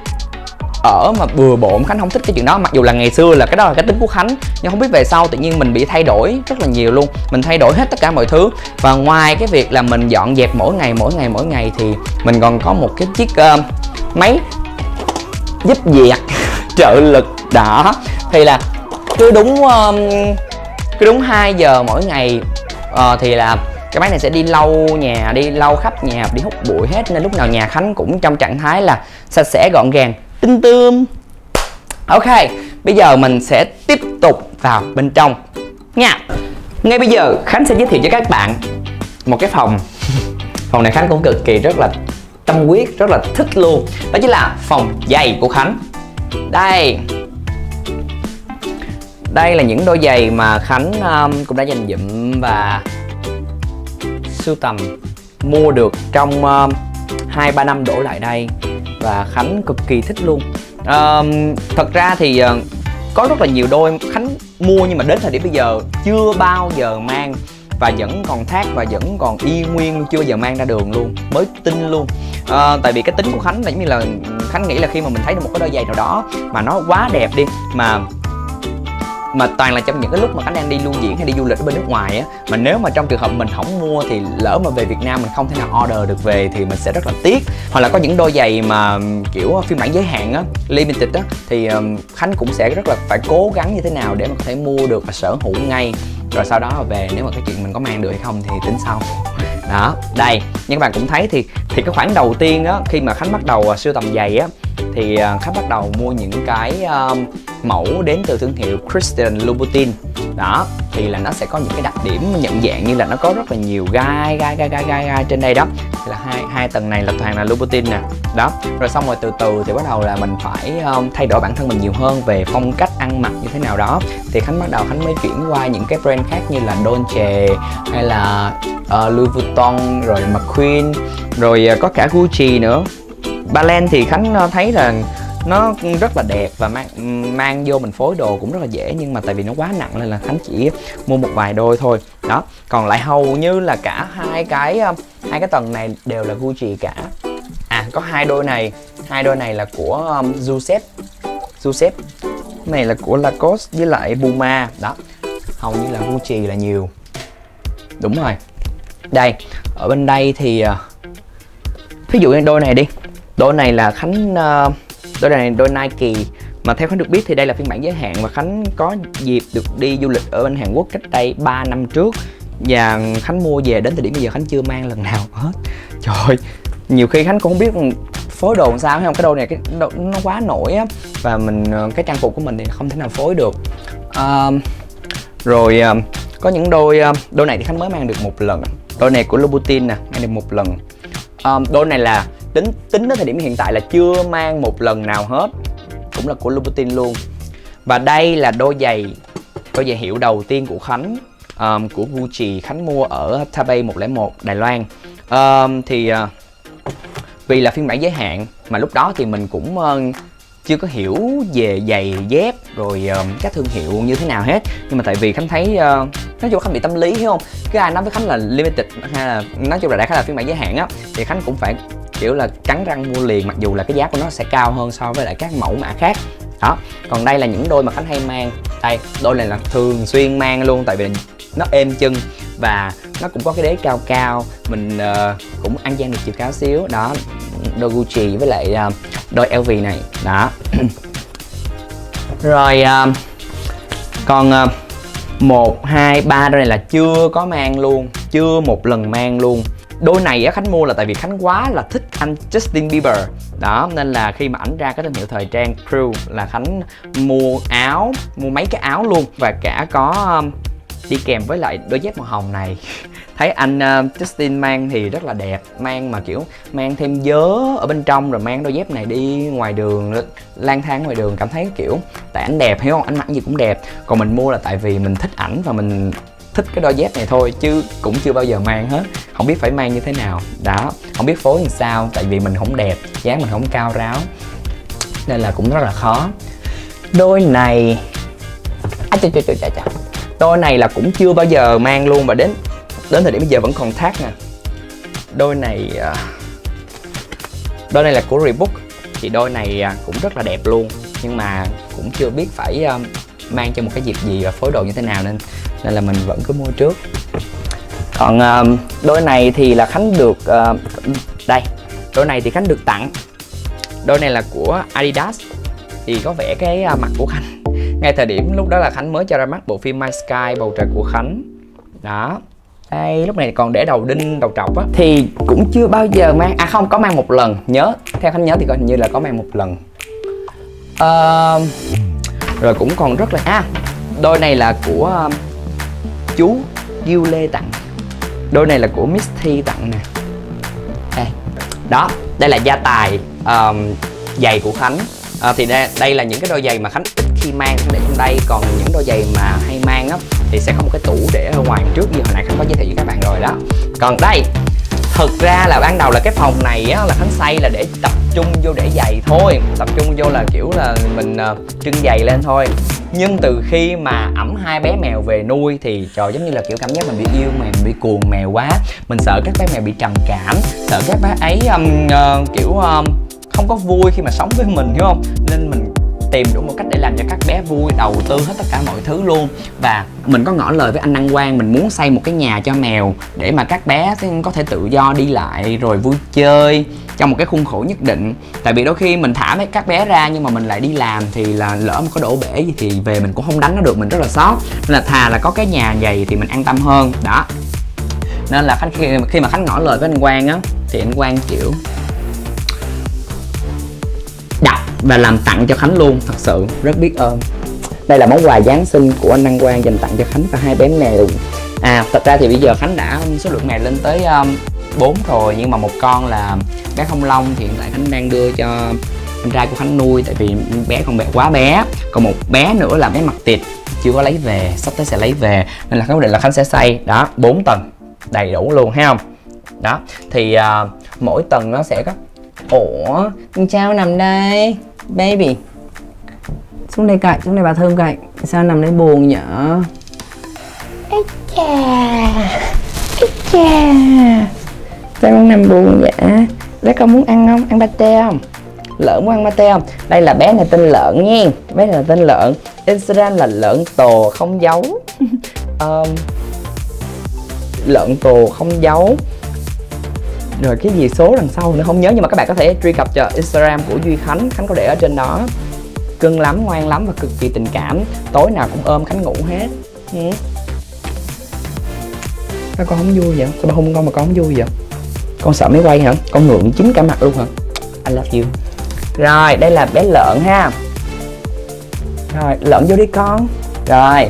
ở mà bừa bộn. Khánh không thích cái chuyện đó, mặc dù là ngày xưa là cái đó là cái tính của Khánh, nhưng không biết về sau tự nhiên mình bị thay đổi rất là nhiều luôn. Mình thay đổi hết tất cả mọi thứ, và ngoài cái việc là mình dọn dẹp mỗi ngày mỗi ngày mỗi ngày thì mình còn có một cái chiếc uh, máy giúp việc trợ lực. Đó thì là cứ đúng um, cứ đúng hai giờ mỗi ngày uh, thì là cái máy này sẽ đi lau nhà, đi lau khắp nhà, đi hút bụi hết, nên lúc nào nhà Khánh cũng trong trạng thái là sạch sẽ gọn gàng tinh tươm. Ok, bây giờ mình sẽ tiếp tục vào bên trong nha. Ngay bây giờ Khánh sẽ giới thiệu cho các bạn một cái phòng. Phòng này Khánh cũng cực kỳ rất là tâm huyết, rất là thích luôn. Đó chính là phòng giày của Khánh. Đây, đây là những đôi giày mà Khánh um, cũng đã dành dụm và sưu tầm, mua được trong hai ba năm đổ lại đây, và Khánh cực kỳ thích luôn. Uh, thật ra thì uh, có rất là nhiều đôi Khánh mua nhưng mà đến thời điểm bây giờ chưa bao giờ mang, và vẫn còn thác và vẫn còn y nguyên luôn, chưa bao giờ mang ra đường luôn, mới tin luôn. Uh, tại vì cái tính của Khánh là giống như là Khánh nghĩ là khi mà mình thấy được một cái đôi giày nào đó mà nó quá đẹp đi, mà mà toàn là trong những cái lúc mà Khánh đang đi lưu diễn hay đi du lịch ở bên nước ngoài á, mà nếu mà trong trường hợp mình không mua thì lỡ mà về Việt Nam mình không thể nào order được về thì mình sẽ rất là tiếc. Hoặc là có những đôi giày mà kiểu phiên bản giới hạn á, limited á, thì um, Khánh cũng sẽ rất là phải cố gắng như thế nào để mà có thể mua được và sở hữu ngay, rồi sau đó về nếu mà cái chuyện mình có mang được hay không thì tính sau. Đó, đây, nhưng các bạn cũng thấy thì thì cái khoản đầu tiên á, khi mà Khánh bắt đầu uh, sưu tầm giày á, thì uh, Khánh bắt đầu mua những cái uh, mẫu đến từ thương hiệu Christian Louboutin. Đó, thì là nó sẽ có những cái đặc điểm nhận dạng như là nó có rất là nhiều gai gai gai gai gai, gai trên đây đó. Thì là hai hai tầng này là toàn là Louboutin nè. Đó, rồi xong rồi từ từ thì bắt đầu là mình phải um, thay đổi bản thân mình nhiều hơn về phong cách ăn mặc như thế nào đó. Thì Khánh bắt đầu Khánh mới chuyển qua những cái brand khác như là Dolce hay là uh, Louis Vuitton, rồi McQueen, rồi uh, có cả Gucci nữa. Balen thì Khánh uh, thấy là nó rất là đẹp và mang mang vô mình phối đồ cũng rất là dễ, nhưng mà tại vì nó quá nặng nên là Khánh chỉ mua một vài đôi thôi. Đó, còn lại hầu như là cả hai cái hai cái tầng này đều là Gucci cả. À, có hai đôi này, hai đôi này là của um, Giuseppe. Giuseppe Này là của Lacoste với lại Puma. Đó, hầu như là Gucci là nhiều. Đúng rồi. Đây, ở bên đây thì ví dụ như đôi này đi. Đôi này là Khánh uh, đôi này đôi Nike mà theo Khánh được biết thì đây là phiên bản giới hạn, và Khánh có dịp được đi du lịch ở bên Hàn Quốc cách đây ba năm trước, và Khánh mua về đến thời điểm bây giờ Khánh chưa mang lần nào hết. Trời ơi, nhiều khi Khánh cũng không biết phối đồ làm sao, thấy không? Cái đôi này cái đôi, nó quá nổi á, và mình cái trang phục của mình thì không thể nào phối được. Uh, rồi uh, có những đôi uh, đôi này thì Khánh mới mang được một lần. Đôi này của Louboutin nè, mang được một lần. Uh, đôi này là tính tính đến thời điểm hiện tại là chưa mang một lần nào hết, cũng là của Louboutin luôn. Và đây là đôi giày đôi giày hiệu đầu tiên của Khánh, um, của Gucci. Khánh mua ở Taipei một không một Đài Loan. Um, thì uh, vì là phiên bản giới hạn mà lúc đó thì mình cũng uh, chưa có hiểu về giày dép rồi uh, các thương hiệu như thế nào hết. Nhưng mà tại vì Khánh thấy uh, nói chung Khánh bị tâm lý, hiểu không? Cái ai nói với Khánh là limited hay là nói chung là đại khái là phiên bản giới hạn á, thì Khánh cũng phải kiểu là cắn răng mua liền, mặc dù là cái giá của nó sẽ cao hơn so với lại các mẫu mã khác. Đó, còn đây là những đôi mà Khánh hay mang. Đây, đôi này là thường xuyên mang luôn, tại vì nó êm chân và nó cũng có cái đế cao cao, mình uh, cũng ăn gian được chiều cao xíu. Đó, đôi Gucci với lại uh, đôi lờ vê này. Đó. Rồi uh, còn uh, một, hai, ba đôi này là chưa có mang luôn, chưa một lần mang luôn. Đôi này á Khánh mua là tại vì Khánh quá là thích anh Justin Bieber. Đó, nên là khi mà ảnh ra cái thương hiệu thời trang Crew là Khánh mua áo, mua mấy cái áo luôn, và cả có um, đi kèm với lại đôi dép màu hồng này. Thấy anh uh, Justin mang thì rất là đẹp, mang mà kiểu mang thêm vớ ở bên trong, rồi mang đôi dép này đi ngoài đường, lang thang ngoài đường, cảm thấy kiểu tại ảnh đẹp, hiểu không? Anh mặc gì cũng đẹp. Còn mình mua là tại vì mình thích ảnh và mình thích cái đôi dép này thôi, chứ cũng chưa bao giờ mang hết, không biết phải mang như thế nào. Đó, không biết phối làm sao, tại vì mình không đẹp, dáng mình không cao ráo, nên là cũng rất là khó. Đôi này à, chà, chà, chà, chà. Đôi này là cũng chưa bao giờ mang luôn, và đến đến thời điểm bây giờ vẫn còn thác nè. Đôi này đôi này là của Reebok, thì đôi này cũng rất là đẹp luôn, nhưng mà cũng chưa biết phải mang cho một cái dịp gì và phối đồ như thế nào, nên nên là mình vẫn cứ mua trước. Còn uh, đôi này thì là Khánh được uh, đây, đôi này thì Khánh được tặng. Đôi này là của Adidas, thì có vẽ cái uh, mặt của Khánh ngay thời điểm lúc đó là Khánh mới cho ra mắt bộ phim My Sky, bầu trời của Khánh. Đó, đây lúc này còn để đầu đinh đầu trọc á, thì cũng chưa bao giờ mang, à không, có mang một lần, nhớ theo Khánh nhớ thì coi hình như là có mang một lần. Uh, rồi cũng còn rất là à đôi này là của uh, chú Diêu Lê tặng. Đôi này là của Miss T tặng nè. Đây. Đó, đây là gia tài um, giày của Khánh. À, thì đây, đây là những cái đôi giày mà Khánh ít khi mang để trong đây. Còn những đôi giày mà hay mang á thì sẽ có một cái tủ để ở ngoài trước, như hồi nãy Khánh có giới thiệu với các bạn rồi đó. Còn đây, thực ra là ban đầu là cái phòng này á là Khánh xây là để tập trung vô để giày thôi, tập trung vô là kiểu là mình uh, trưng giày lên thôi. Nhưng từ khi mà ẵm hai bé mèo về nuôi thì trời, giống như là kiểu cảm giác mình bị yêu mèo, mình bị cuồng mèo quá. Mình sợ các bé mèo bị trầm cảm, sợ các bé ấy um, uh, kiểu um, không có vui khi mà sống với mình, hiểu không? Nên mình tìm đủ một cách để làm cho các bé vui, đầu tư hết tất cả mọi thứ luôn. Và mình có ngỏ lời với anh Đăng Quang, mình muốn xây một cái nhà cho mèo để mà các bé có thể tự do đi lại rồi vui chơi trong một cái khuôn khổ nhất định. Tại vì đôi khi mình thả mấy các bé ra nhưng mà mình lại đi làm thì là lỡ mà có đổ bể gì thì về mình cũng không đánh nó được, mình rất là xót. Nên là thà là có cái nhà vậy thì mình an tâm hơn. Đó, nên là khi, khi mà Khánh ngỏ lời với anh Quang á thì anh Quang kiểu đọc và làm tặng cho Khánh luôn, thật sự rất biết ơn. Đây là món quà Giáng sinh của anh Đăng Quang dành tặng cho Khánh và hai bé mèo. À, thật ra thì bây giờ Khánh đã số lượng mèo lên tới bốn um, rồi, nhưng mà một con là bé Không Long thì hiện tại Khánh đang đưa cho anh trai của Khánh nuôi, tại vì bé còn bé quá bé. Còn một bé nữa là bé Mặt Tiệt chưa có lấy về, sắp tới sẽ lấy về, nên là Khánh quyết định là Khánh sẽ xây đó bốn tầng đầy đủ luôn, thấy không? Đó thì uh, mỗi tầng nó sẽ có. Ủa, con Trao nằm đây baby, xuống đây cạnh, xuống đây bà Thơm cạnh. Sao nằm đây buồn nhở? Ây cha, ây cha, sao con nằm buồn vậy? Bé con muốn ăn không? Ăn pate không? Lợn muốn ăn pate không? Đây là bé này tên Lợn nha. Bé này là tên Lợn. Instagram là Lợn Tồ không dấu. um, Lợn Tồ không dấu. Rồi cái gì số đằng sau nữa không nhớ, nhưng mà các bạn có thể truy cập cho Instagram của Duy Khánh. Khánh có để ở trên đó. Cưng lắm, ngoan lắm và cực kỳ tình cảm. Tối nào cũng ôm Khánh ngủ hết. ừ. Sao con không vui vậy? Sao ba hôn con mà con không vui vậy? Con sợ máy quay hả? Con ngượng chín cả mặt luôn hả? I love you. Rồi, đây là bé Lợn ha. Rồi, Lợn vô đi con. Rồi.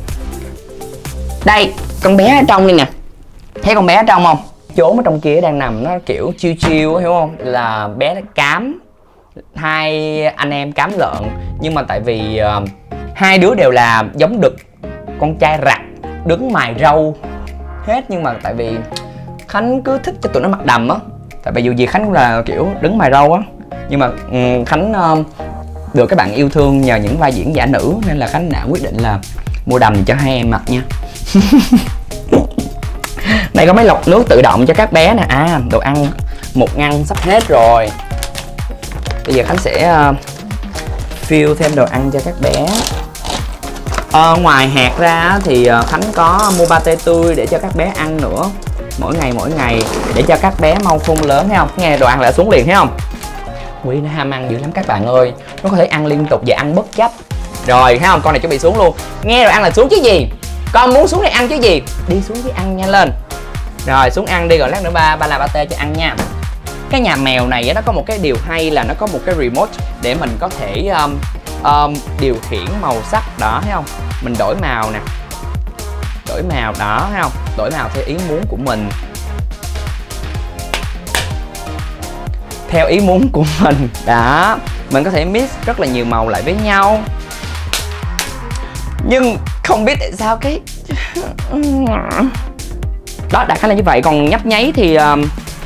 Đây, con bé ở trong đây nè. Thấy con bé ở trong không? Chốn ở trong kia đang nằm nó kiểu chiêu chiêu, hiểu không? Là bé nó cám. Hai anh em cám Lợn. Nhưng mà tại vì uh, hai đứa đều là giống đực. Con trai rặt, đứng mài râu hết. Nhưng mà tại vì Khánh cứ thích cho tụi nó mặc đầm á. Tại vì dù gì Khánh cũng là kiểu đứng mài râu á. Nhưng mà um, Khánh uh, được các bạn yêu thương nhờ những vai diễn giả nữ, nên là Khánh đã quyết định là mua đầm cho hai em mặc nha. Đây có máy lọc nước tự động cho các bé nè. À, đồ ăn một ngăn sắp hết rồi. Bây giờ Khánh sẽ uh, fill thêm đồ ăn cho các bé. À, ngoài hạt ra thì uh, Khánh có mua pate tươi để cho các bé ăn nữa. Mỗi ngày mỗi ngày để cho các bé mau khôn lớn, thấy không? Nghe đồ ăn lại xuống liền, thấy không? Quy nó ham ăn dữ lắm các bạn ơi. Nó có thể ăn liên tục và ăn bất chấp. Rồi, thấy không? Con này chuẩn bị xuống luôn. Nghe đồ ăn là xuống chứ gì. Con muốn xuống đây ăn chứ gì. Đi xuống với ăn nhanh lên. Rồi, xuống ăn đi, rồi lát nữa ba ba làm pate cho ăn nha. Cái nhà mèo này nó có một cái điều hay là nó có một cái remote để mình có thể um, um, điều khiển màu sắc đó, thấy không? Mình đổi màu nè. Đổi màu đó, thấy không? Đổi màu theo ý muốn của mình. Theo ý muốn của mình. Đó. Mình có thể mix rất là nhiều màu lại với nhau. Nhưng không biết tại sao cái đó, đại khái là như vậy. Còn nhấp nháy thì um...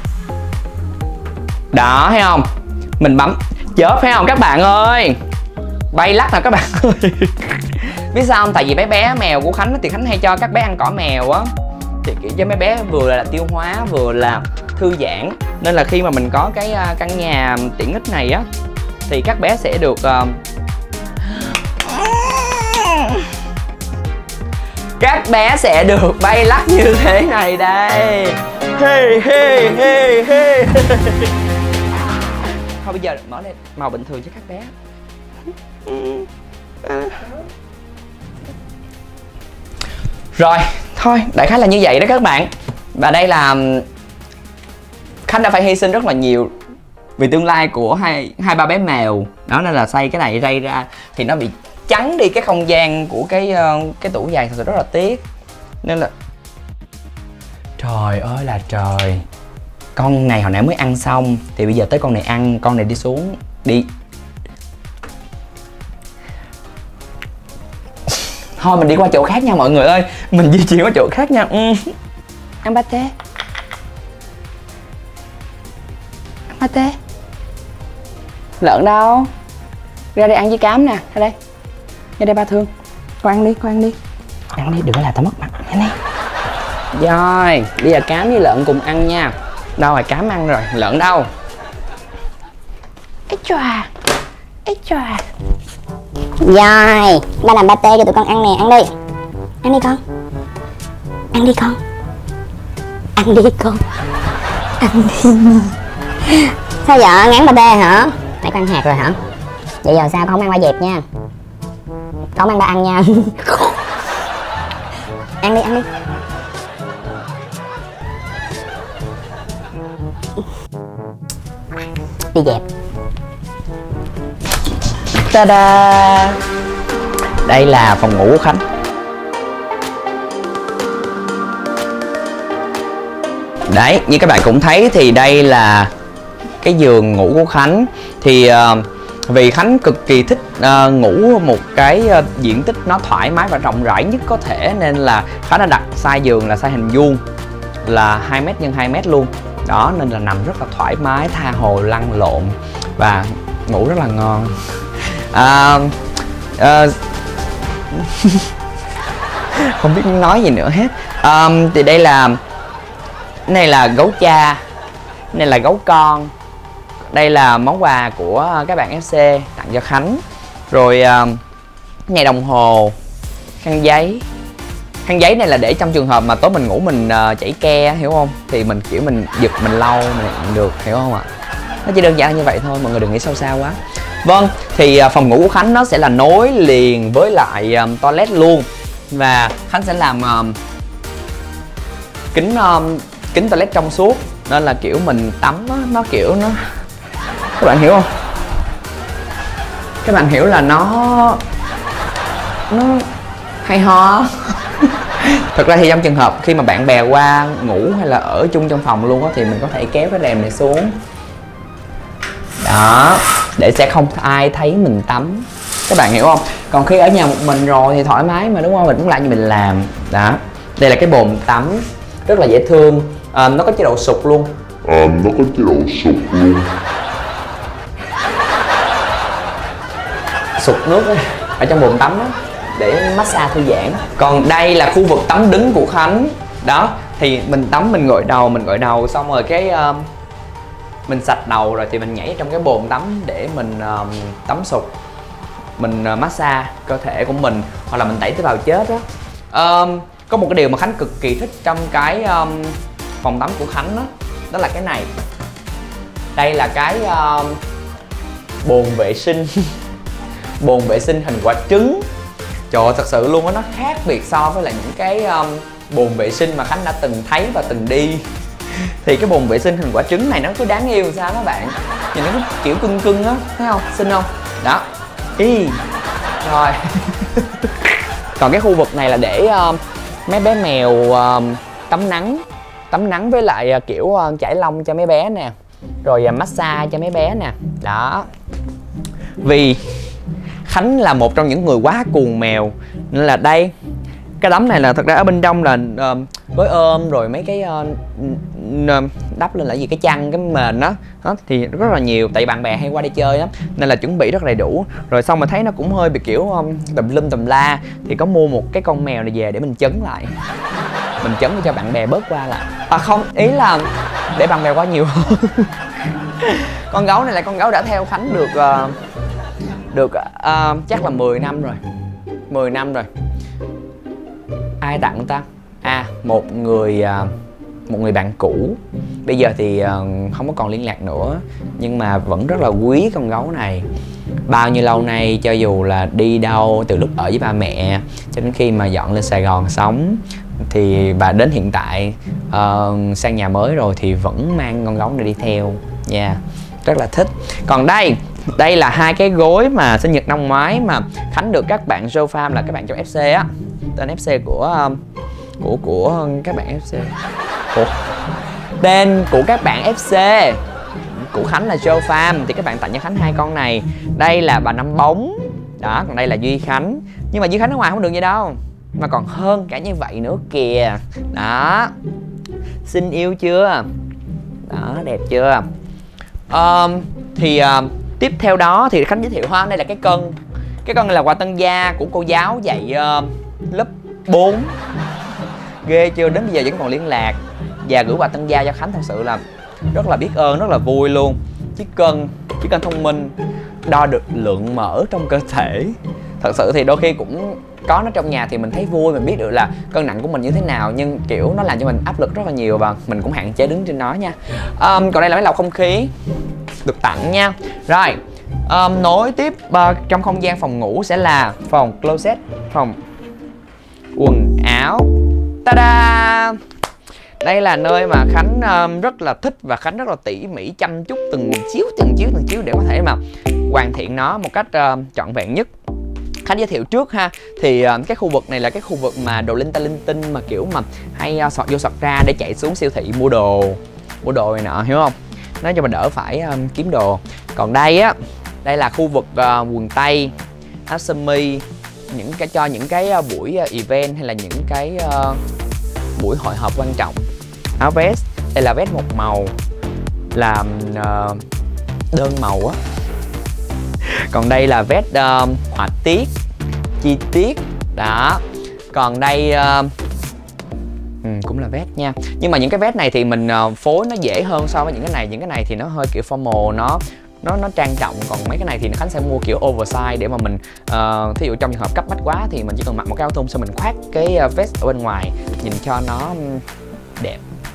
đó, thấy không? Mình bấm chớp, thấy không các bạn ơi? Bay lắc nào các bạn ơi. Biết sao không? Tại vì bé bé mèo của Khánh thì Khánh hay cho các bé ăn cỏ mèo á. Thì kiểu cho mấy bé vừa là tiêu hóa vừa là thư giãn. Nên là khi mà mình có cái uh, căn nhà tiện ích này á thì các bé sẽ được uh... các bé sẽ được bay lắc như thế này đây. Hey hey hey hey. Thôi bây giờ mở lên màu bình thường cho các bé. Rồi, thôi, đại khái là như vậy đó các bạn. Và đây là Khánh đã phải hy sinh rất là nhiều vì tương lai của hai hai ba bé mèo. Đó, nên là xây cái này ray ra thì nó bị chắn đi cái không gian của cái cái tủ giày, thật sự rất là tiếc. Nên là trời ơi là trời. Con này hồi nãy mới ăn xong thì bây giờ tới con này ăn, con này đi xuống đi. Thôi mình đi qua chỗ khác nha mọi người ơi. Mình di chuyển qua chỗ khác nha. ừ. Ăn pate. Ăn pate. Lợn đâu? Ra đây ăn với cám nè. Ra đây. Ra đây ba thương. Con ăn đi, con ăn đi. Ăn đi, đừng có làm tao mất mặt. Nhanh đi. Rồi, bây giờ cám với lợn cùng ăn nha. Đâu rồi, cám ăn rồi, lợn đâu? Ê chòa. Ê chòa. Rồi, ba làm pate cho tụi con ăn nè, ăn đi. Ăn đi con. Ăn đi con. Ăn đi con. Ăn đi. Sao vậy, ngán pate hả? Nãy con ăn hạt rồi hả? Vậy giờ sao con không ăn ba dẹp nha. Con không ăn ba ăn nha. Ăn đi, ăn đi. Đi dẹp. Ta-da! Đây là phòng ngủ của Khánh. Đấy, như các bạn cũng thấy thì đây là cái giường ngủ của Khánh. Thì uh, vì Khánh cực kỳ thích uh, ngủ một cái uh, diện tích nó thoải mái và rộng rãi nhất có thể, nên là Khánh đã đặt size giường là size hình vuông là hai mét nhân hai mét luôn. Đó, nên là nằm rất là thoải mái, tha hồ lăn lộn và ngủ rất là ngon. À, à, không biết nói gì nữa hết. À, thì đây là này là gấu cha, này là gấu con. đây là món quà của các bạn ép xê tặng cho Khánh. Rồi uh, ngày đồng hồ, khăn giấy. Khăn giấy này là để trong trường hợp mà tối mình ngủ mình uh, chảy ke, hiểu không? Thì mình kiểu mình giật mình lau mình nhận được, hiểu không ạ? Nó chỉ đơn giản như vậy thôi, mọi người đừng nghĩ sâu xa quá. Vâng, thì uh, phòng ngủ của Khánh nó sẽ là nối liền với lại um, toilet luôn. Và Khánh sẽ làm um, kính um, kính toilet trong suốt, nên là kiểu mình tắm á, nó kiểu nó, các bạn hiểu không? Các bạn hiểu là nó nó hay ho. Thật ra thì trong trường hợp khi mà bạn bè qua ngủ hay là ở chung trong phòng luôn á, thì mình có thể kéo cái rèm này xuống đó, để sẽ không ai thấy mình tắm, các bạn hiểu không? Còn khi ở nhà một mình rồi thì thoải mái mà, đúng không? Mình cũng làm như mình làm đó. Đây là cái bồn tắm rất là dễ thương, à, nó có chế độ sục luôn. À, nó có chế độ sục luôn. Sục nước ấy, ở trong bồn tắm đó, để massage thư giãn. Còn đây là khu vực tắm đứng của Khánh đó, thì mình tắm mình gội đầu, mình gội đầu xong rồi cái uh, mình sạch đầu rồi thì mình nhảy trong cái bồn tắm để mình uh, tắm sục, mình uh, massage cơ thể của mình, hoặc là mình tẩy tế bào chết đó. Uh, có một cái điều mà Khánh cực kỳ thích trong cái um, phòng tắm của Khánh đó, đó là cái này. Đây là cái uh, bồn vệ sinh. Bồn vệ sinh hình quả trứng. Trời ơi, thật sự luôn á, nó khác biệt so với lại những cái um, bồn vệ sinh mà Khánh đã từng thấy và từng đi. Thì cái bồn vệ sinh hình quả trứng này nó cứ đáng yêu sao các bạn. Nhìn nó kiểu cưng cưng á, thấy không? Xinh không? Đó. Ý. Rồi. Còn cái khu vực này là để um, mấy bé mèo um, tắm nắng. Tắm nắng với lại uh, kiểu uh, chải lông cho mấy bé nè. Rồi uh, massage cho mấy bé nè. Đó. Vì Khánh là một trong những người quá cuồng mèo, nên là đây, cái tấm này là thật ra ở bên trong là uh, gối ôm rồi mấy cái uh, đắp lên là gì, cái chăn, cái mền đó, đó thì rất là nhiều, tại bạn bè hay qua đây chơi lắm nên là chuẩn bị rất đầy đủ. Rồi xong mà thấy nó cũng hơi bị kiểu um, tùm lum tùm la thì có mua một cái con mèo này về để mình chấn lại, mình chấn để cho bạn bè bớt qua lại. À không, ý là để bạn bè qua nhiều hơn. Con gấu này là con gấu đã theo Khánh được uh, được uh, chắc là mười năm rồi, mười năm rồi. Ai tặng ta? À, một người uh, một người bạn cũ. Bây giờ thì uh, không có còn liên lạc nữa, nhưng mà vẫn rất là quý con gấu này. Bao nhiêu lâu nay, cho dù là đi đâu, từ lúc ở với ba mẹ cho đến khi mà dọn lên Sài Gòn sống, thì và đến hiện tại uh, sang nhà mới rồi thì vẫn mang con gấu này đi theo nha. Yeah. Rất là thích. Còn đây, đây là hai cái gối mà sinh nhật năm ngoái mà Khánh được các bạn Joe Farm, là các bạn trong ép xê á, tên ép xê của của của các bạn ép xê. Ủa? Tên của các bạn ép xê của Khánh là Joe Farm, thì các bạn tặng cho Khánh hai con này. Đây là bà Năm Bóng đó, còn đây là Duy Khánh. Nhưng mà Duy Khánh ở ngoài không được vậy đâu, mà còn hơn cả như vậy nữa kìa. Đó, xinh yêu chưa? Đó, đẹp chưa? Um, thì uh, tiếp theo đó thì Khánh giới thiệu ha, đây là cái cân. Cái cân này là quà tân gia của cô giáo dạy uh, lớp bốn. Ghê chưa, đến bây giờ vẫn còn liên lạc và gửi quà tân gia cho Khánh, thật sự là rất là biết ơn, rất là vui luôn. Chiếc cân, chiếc cân thông minh đo được lượng mỡ trong cơ thể. Thật sự thì đôi khi cũng có nó trong nhà thì mình thấy vui, mình biết được là cân nặng của mình như thế nào, nhưng kiểu nó làm cho mình áp lực rất là nhiều và mình cũng hạn chế đứng trên nó nha. Um, còn đây là máy lọc không khí được tặng nha. Rồi, um, nối tiếp uh, trong không gian phòng ngủ sẽ là phòng closet, phòng quần áo. Ta-da! Đây là nơi mà Khánh um, rất là thích và Khánh rất là tỉ mỉ chăm chút từng chiếu từng chiếu từng chiếu để có thể mà hoàn thiện nó một cách uh, trọn vẹn nhất. Khánh giới thiệu trước ha, thì uh, cái khu vực này là cái khu vực mà đồ linh ta linh tinh mà kiểu mà hay uh, sọt vô sọt ra để chạy xuống siêu thị mua đồ, mua đồ này nọ, hiểu không? Nói cho mình đỡ phải um, kiếm đồ. Còn đây á, đây là khu vực uh, quần tây, áo sơ mi, những cái cho những cái uh, buổi uh, event hay là những cái uh, buổi hội họp quan trọng. Áo vest, đây là vest một màu, làm uh, đơn màu á. Còn đây là vest uh, họa tiết, chi tiết đó. Còn đây uh, Ừ, cũng là vest nha. Nhưng mà những cái vest này thì mình uh, phối nó dễ hơn so với những cái này. Những cái này thì nó hơi kiểu formal, nó nó nó trang trọng. Còn mấy cái này thì Khánh sẽ mua kiểu oversize để mà mình uh, thí dụ trong trường hợp cấp bách quá thì mình chỉ cần mặc một cái áo thun xong mình khoác cái uh, vest ở bên ngoài, nhìn cho nó đẹp.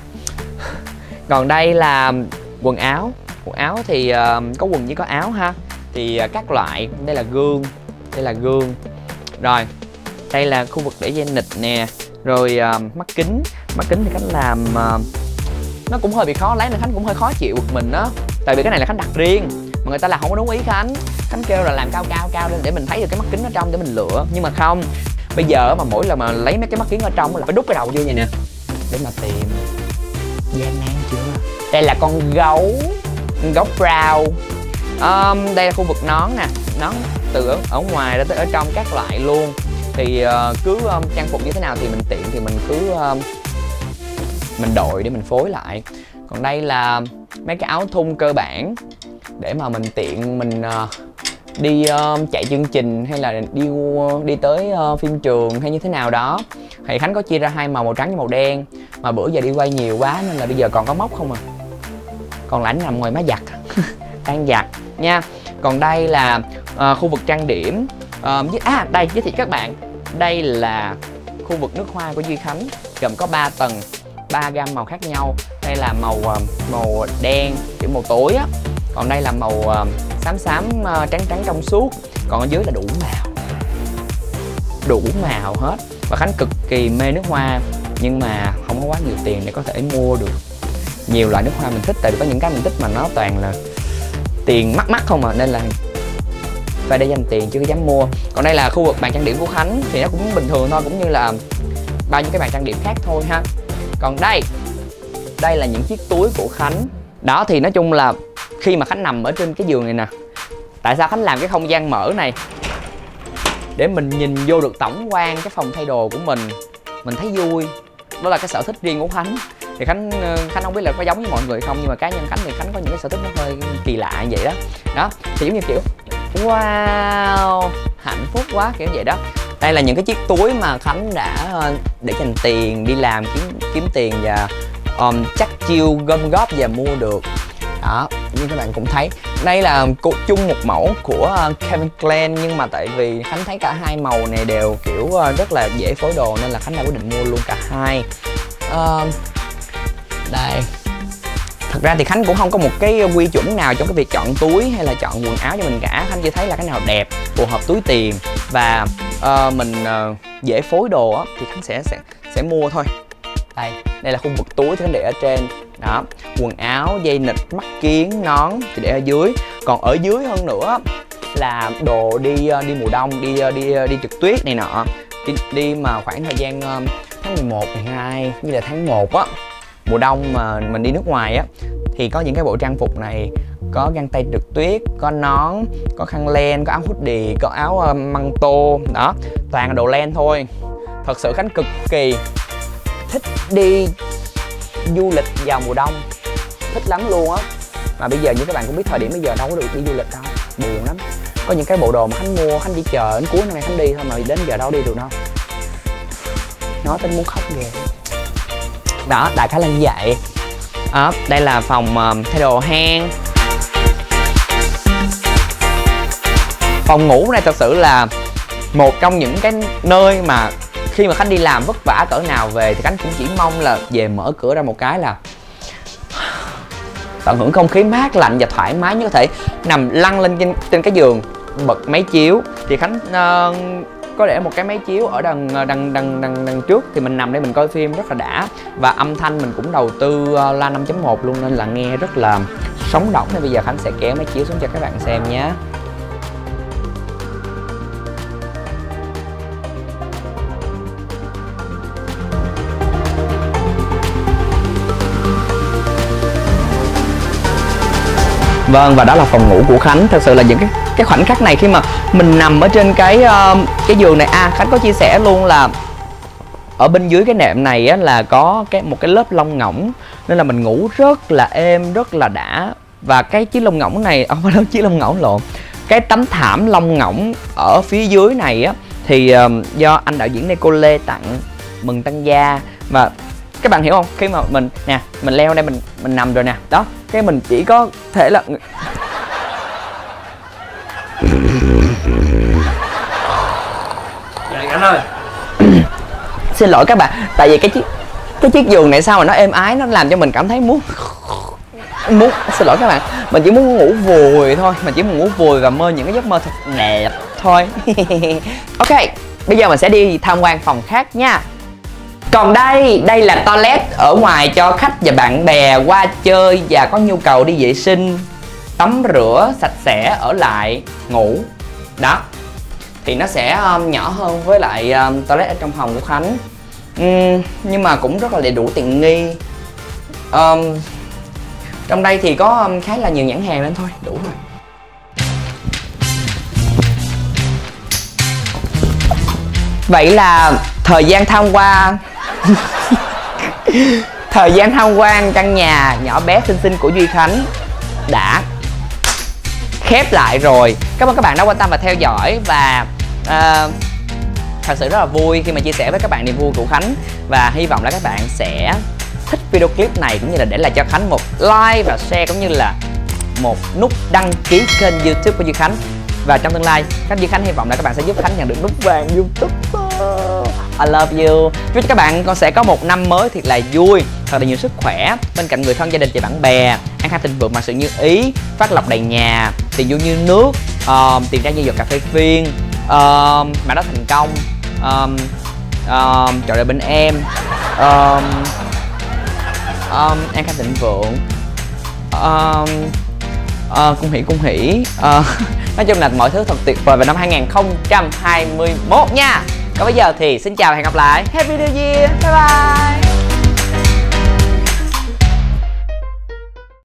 Còn đây là quần áo. Quần áo thì uh, có quần với có áo ha. Thì uh, các loại, đây là gương, đây là gương. Rồi, đây là khu vực để dây nịt nè. Rồi uh, mắt kính. Mắt kính thì Khánh làm uh, nó cũng hơi bị khó lấy nên Khánh cũng hơi khó chịu bực mình đó. Tại vì cái này là Khánh đặt riêng mà người ta làm không có đúng ý Khánh. Khánh kêu là làm cao cao cao lên để mình thấy được cái mắt kính ở trong để mình lựa. Nhưng mà không, bây giờ mà mỗi lần mà lấy mấy cái mắt kính ở trong là phải đút cái đầu vô vậy nè để mà tìm. Gian nan chưa? Đây là con gấu, gấu brown. um, Đây là khu vực nón nè. Nón từ ở, ở ngoài ra tới ở trong các loại luôn. Thì uh, cứ um, trang phục như thế nào thì mình tiện thì mình cứ um, mình đội để mình phối lại. Còn đây là mấy cái áo thun cơ bản để mà mình tiện mình uh, đi uh, chạy chương trình hay là đi uh, đi tới uh, phim trường hay như thế nào đó. Thì Khánh có chia ra hai màu, màu trắng với màu đen. Mà bữa giờ đi quay nhiều quá nên là bây giờ còn có móc không à. Còn lãnh nằm ngoài má giặt đang giặt nha. Còn đây là uh, khu vực trang điểm. uh, với, À đây giới thiệu các bạn, đây là khu vực nước hoa của Duy Khánh, gồm có ba tầng, ba gam màu khác nhau. Đây là màu màu đen kiểu màu tối á. Còn đây là màu xám xám trắng trắng trong suốt. Còn ở dưới là đủ màu, đủ màu hết. Và Khánh cực kỳ mê nước hoa nhưng mà không có quá nhiều tiền để có thể mua được nhiều loại nước hoa mình thích. Tại vì có những cái mình thích mà nó toàn là tiền mắc mắc không à, nên là phải để dành tiền chứ có dám mua. Còn đây là khu vực bàn trang điểm của Khánh thì nó cũng bình thường thôi, cũng như là bao nhiêu cái bàn trang điểm khác thôi ha. Còn đây, đây là những chiếc túi của Khánh. Đó thì nói chung là khi mà Khánh nằm ở trên cái giường này nè, tại sao Khánh làm cái không gian mở này? Để mình nhìn vô được tổng quan cái phòng thay đồ của mình, mình thấy vui. Đó là cái sở thích riêng của Khánh. Thì Khánh Khánh không biết là có giống với mọi người không, nhưng mà cá nhân Khánh thì Khánh có những cái sở thích nó hơi kỳ lạ như vậy đó. Đó, thì giống như kiểu wow, hạnh phúc quá kiểu vậy đó. Đây là những cái chiếc túi mà Khánh đã để dành tiền đi làm kiếm kiếm tiền và um, chắc chiêu gom góp và mua được. Đó, như các bạn cũng thấy. Đây là chung một mẫu của Calvin Klein, nhưng mà tại vì Khánh thấy cả hai màu này đều kiểu rất là dễ phối đồ nên là Khánh đã quyết định mua luôn cả hai. Uh, đây. Thật ra thì Khánh cũng không có một cái quy chuẩn nào trong cái việc chọn túi hay là chọn quần áo cho mình cả. Khánh chỉ thấy là cái nào đẹp, phù hợp túi tiền và uh, mình uh, dễ phối đồ á thì Khánh sẽ sẽ sẽ mua thôi. Đây, đây là khu vực túi thì Khánh để ở trên. Đó, quần áo, dây nịt, mắt kiếng, nón thì để ở dưới. Còn ở dưới hơn nữa là đồ đi đi mùa đông, đi đi đi trượt tuyết này nọ. Đi, đi mà khoảng thời gian uh, tháng mười một, mười hai như là tháng một á, mùa đông mà mình đi nước ngoài á thì có những cái bộ trang phục này, có găng tay trượt tuyết, có nón, có khăn len, có áo hoodie, có áo uh, măng tô. Đó, toàn là đồ len thôi. Thật sự Khánh cực kỳ thích đi du lịch vào mùa đông, thích lắm luôn á. Mà bây giờ như các bạn cũng biết thời điểm bây giờ đâu có được đi du lịch đâu, buồn lắm. Có những cái bộ đồ mà Khánh mua, Khánh chỉ chờ đến cuối năm nay Khánh đi thôi mà đến giờ đâu đi được đâu. Nói tính muốn khóc ghê. Đó, đại khái là như vậy. Đó, đây là phòng uh, thay đồ hang. Phòng ngủ này thật sự là một trong những cái nơi mà khi mà Khánh đi làm vất vả cỡ nào về thì Khánh cũng chỉ mong là về mở cửa ra một cái là tận hưởng không khí mát lạnh và thoải mái, như có thể nằm lăn lên trên, trên cái giường, bật máy chiếu. Thì Khánh uh, có để một cái máy chiếu ở đằng đằng đằng đằng đằng trước thì mình nằm đây mình coi phim rất là đã. Và âm thanh mình cũng đầu tư uh, loa năm chấm một luôn nên là nghe rất là sống động. Nên bây giờ Khánh sẽ kéo máy chiếu xuống cho các bạn xem nhé. Vâng, và đó là phòng ngủ của Khánh. Thật sự là những cái cái khoảnh khắc này khi mà mình nằm ở trên cái uh, cái giường này, à Khánh có chia sẻ luôn là ở bên dưới cái nệm này á, là có cái một cái lớp lông ngỗng nên là mình ngủ rất là êm, rất là đã. Và cái chiếc lông ngỗng này, không phải đâu chiếc lông ngỗng lộn, cái tấm thảm lông ngỗng ở phía dưới này á thì uh, do anh đạo diễn Nicole tặng mừng tăng gia. Và Các bạn hiểu không? Khi mà mình nè, mình leo đây, mình mình nằm rồi nè, đó, cái mình chỉ có thể là Dạ anh ơi. xin lỗi các bạn, tại vì cái chiếc cái chiếc giường này sao mà nó êm ái, nó làm cho mình cảm thấy muốn muốn xin lỗi các bạn, mình chỉ muốn ngủ vùi thôi, mình chỉ muốn ngủ vùi và mơ những cái giấc mơ thật đẹp thôi. Ok, bây giờ mình sẽ đi tham quan phòng khác nha. Còn đây, đây là toilet ở ngoài cho khách và bạn bè qua chơi và có nhu cầu đi vệ sinh, tắm rửa sạch sẽ, ở lại ngủ. Đó, thì nó sẽ um, nhỏ hơn với lại um, toilet ở trong phòng của Khánh. uhm, Nhưng mà cũng rất là đầy đủ tiện nghi. um, Trong đây thì có um, khá là nhiều nhãn hàng lên thôi, đủ rồi. Vậy là thời gian tham quan thời gian tham quan căn nhà nhỏ bé xinh xinh của Duy Khánh đã khép lại rồi. Cảm ơn các bạn đã quan tâm và theo dõi, và uh, thật sự rất là vui khi mà chia sẻ với các bạn niềm vui của Khánh, và hy vọng là các bạn sẽ thích video clip này, cũng như là để lại cho Khánh một like và share, cũng như là một nút đăng ký kênh YouTube của Duy Khánh. Và trong tương lai, các Duy Khánh hy vọng là các bạn sẽ giúp Khánh nhận được nút vàng YouTube. I love you. Chúc cho các bạn con sẽ có một năm mới thiệt là vui, thật là nhiều sức khỏe, bên cạnh người thân, gia đình và bạn bè, an khang thịnh vượng, mọi sự như ý, phát lộc đầy nhà, tiền vui như nước, uh, tiền ra như giọt cà phê phiên, uh, mà đó thành công, um, um, trò đời bên em, um, um, an khang thịnh vượng, um, uh, cung hỷ cung hỷ, uh, nói chung là mọi thứ thật tuyệt vời vào năm hai nghìn không trăm hai mươi mốt nha. Còn bây giờ thì xin chào và hẹn gặp lại. Happy New Year. Bye bye.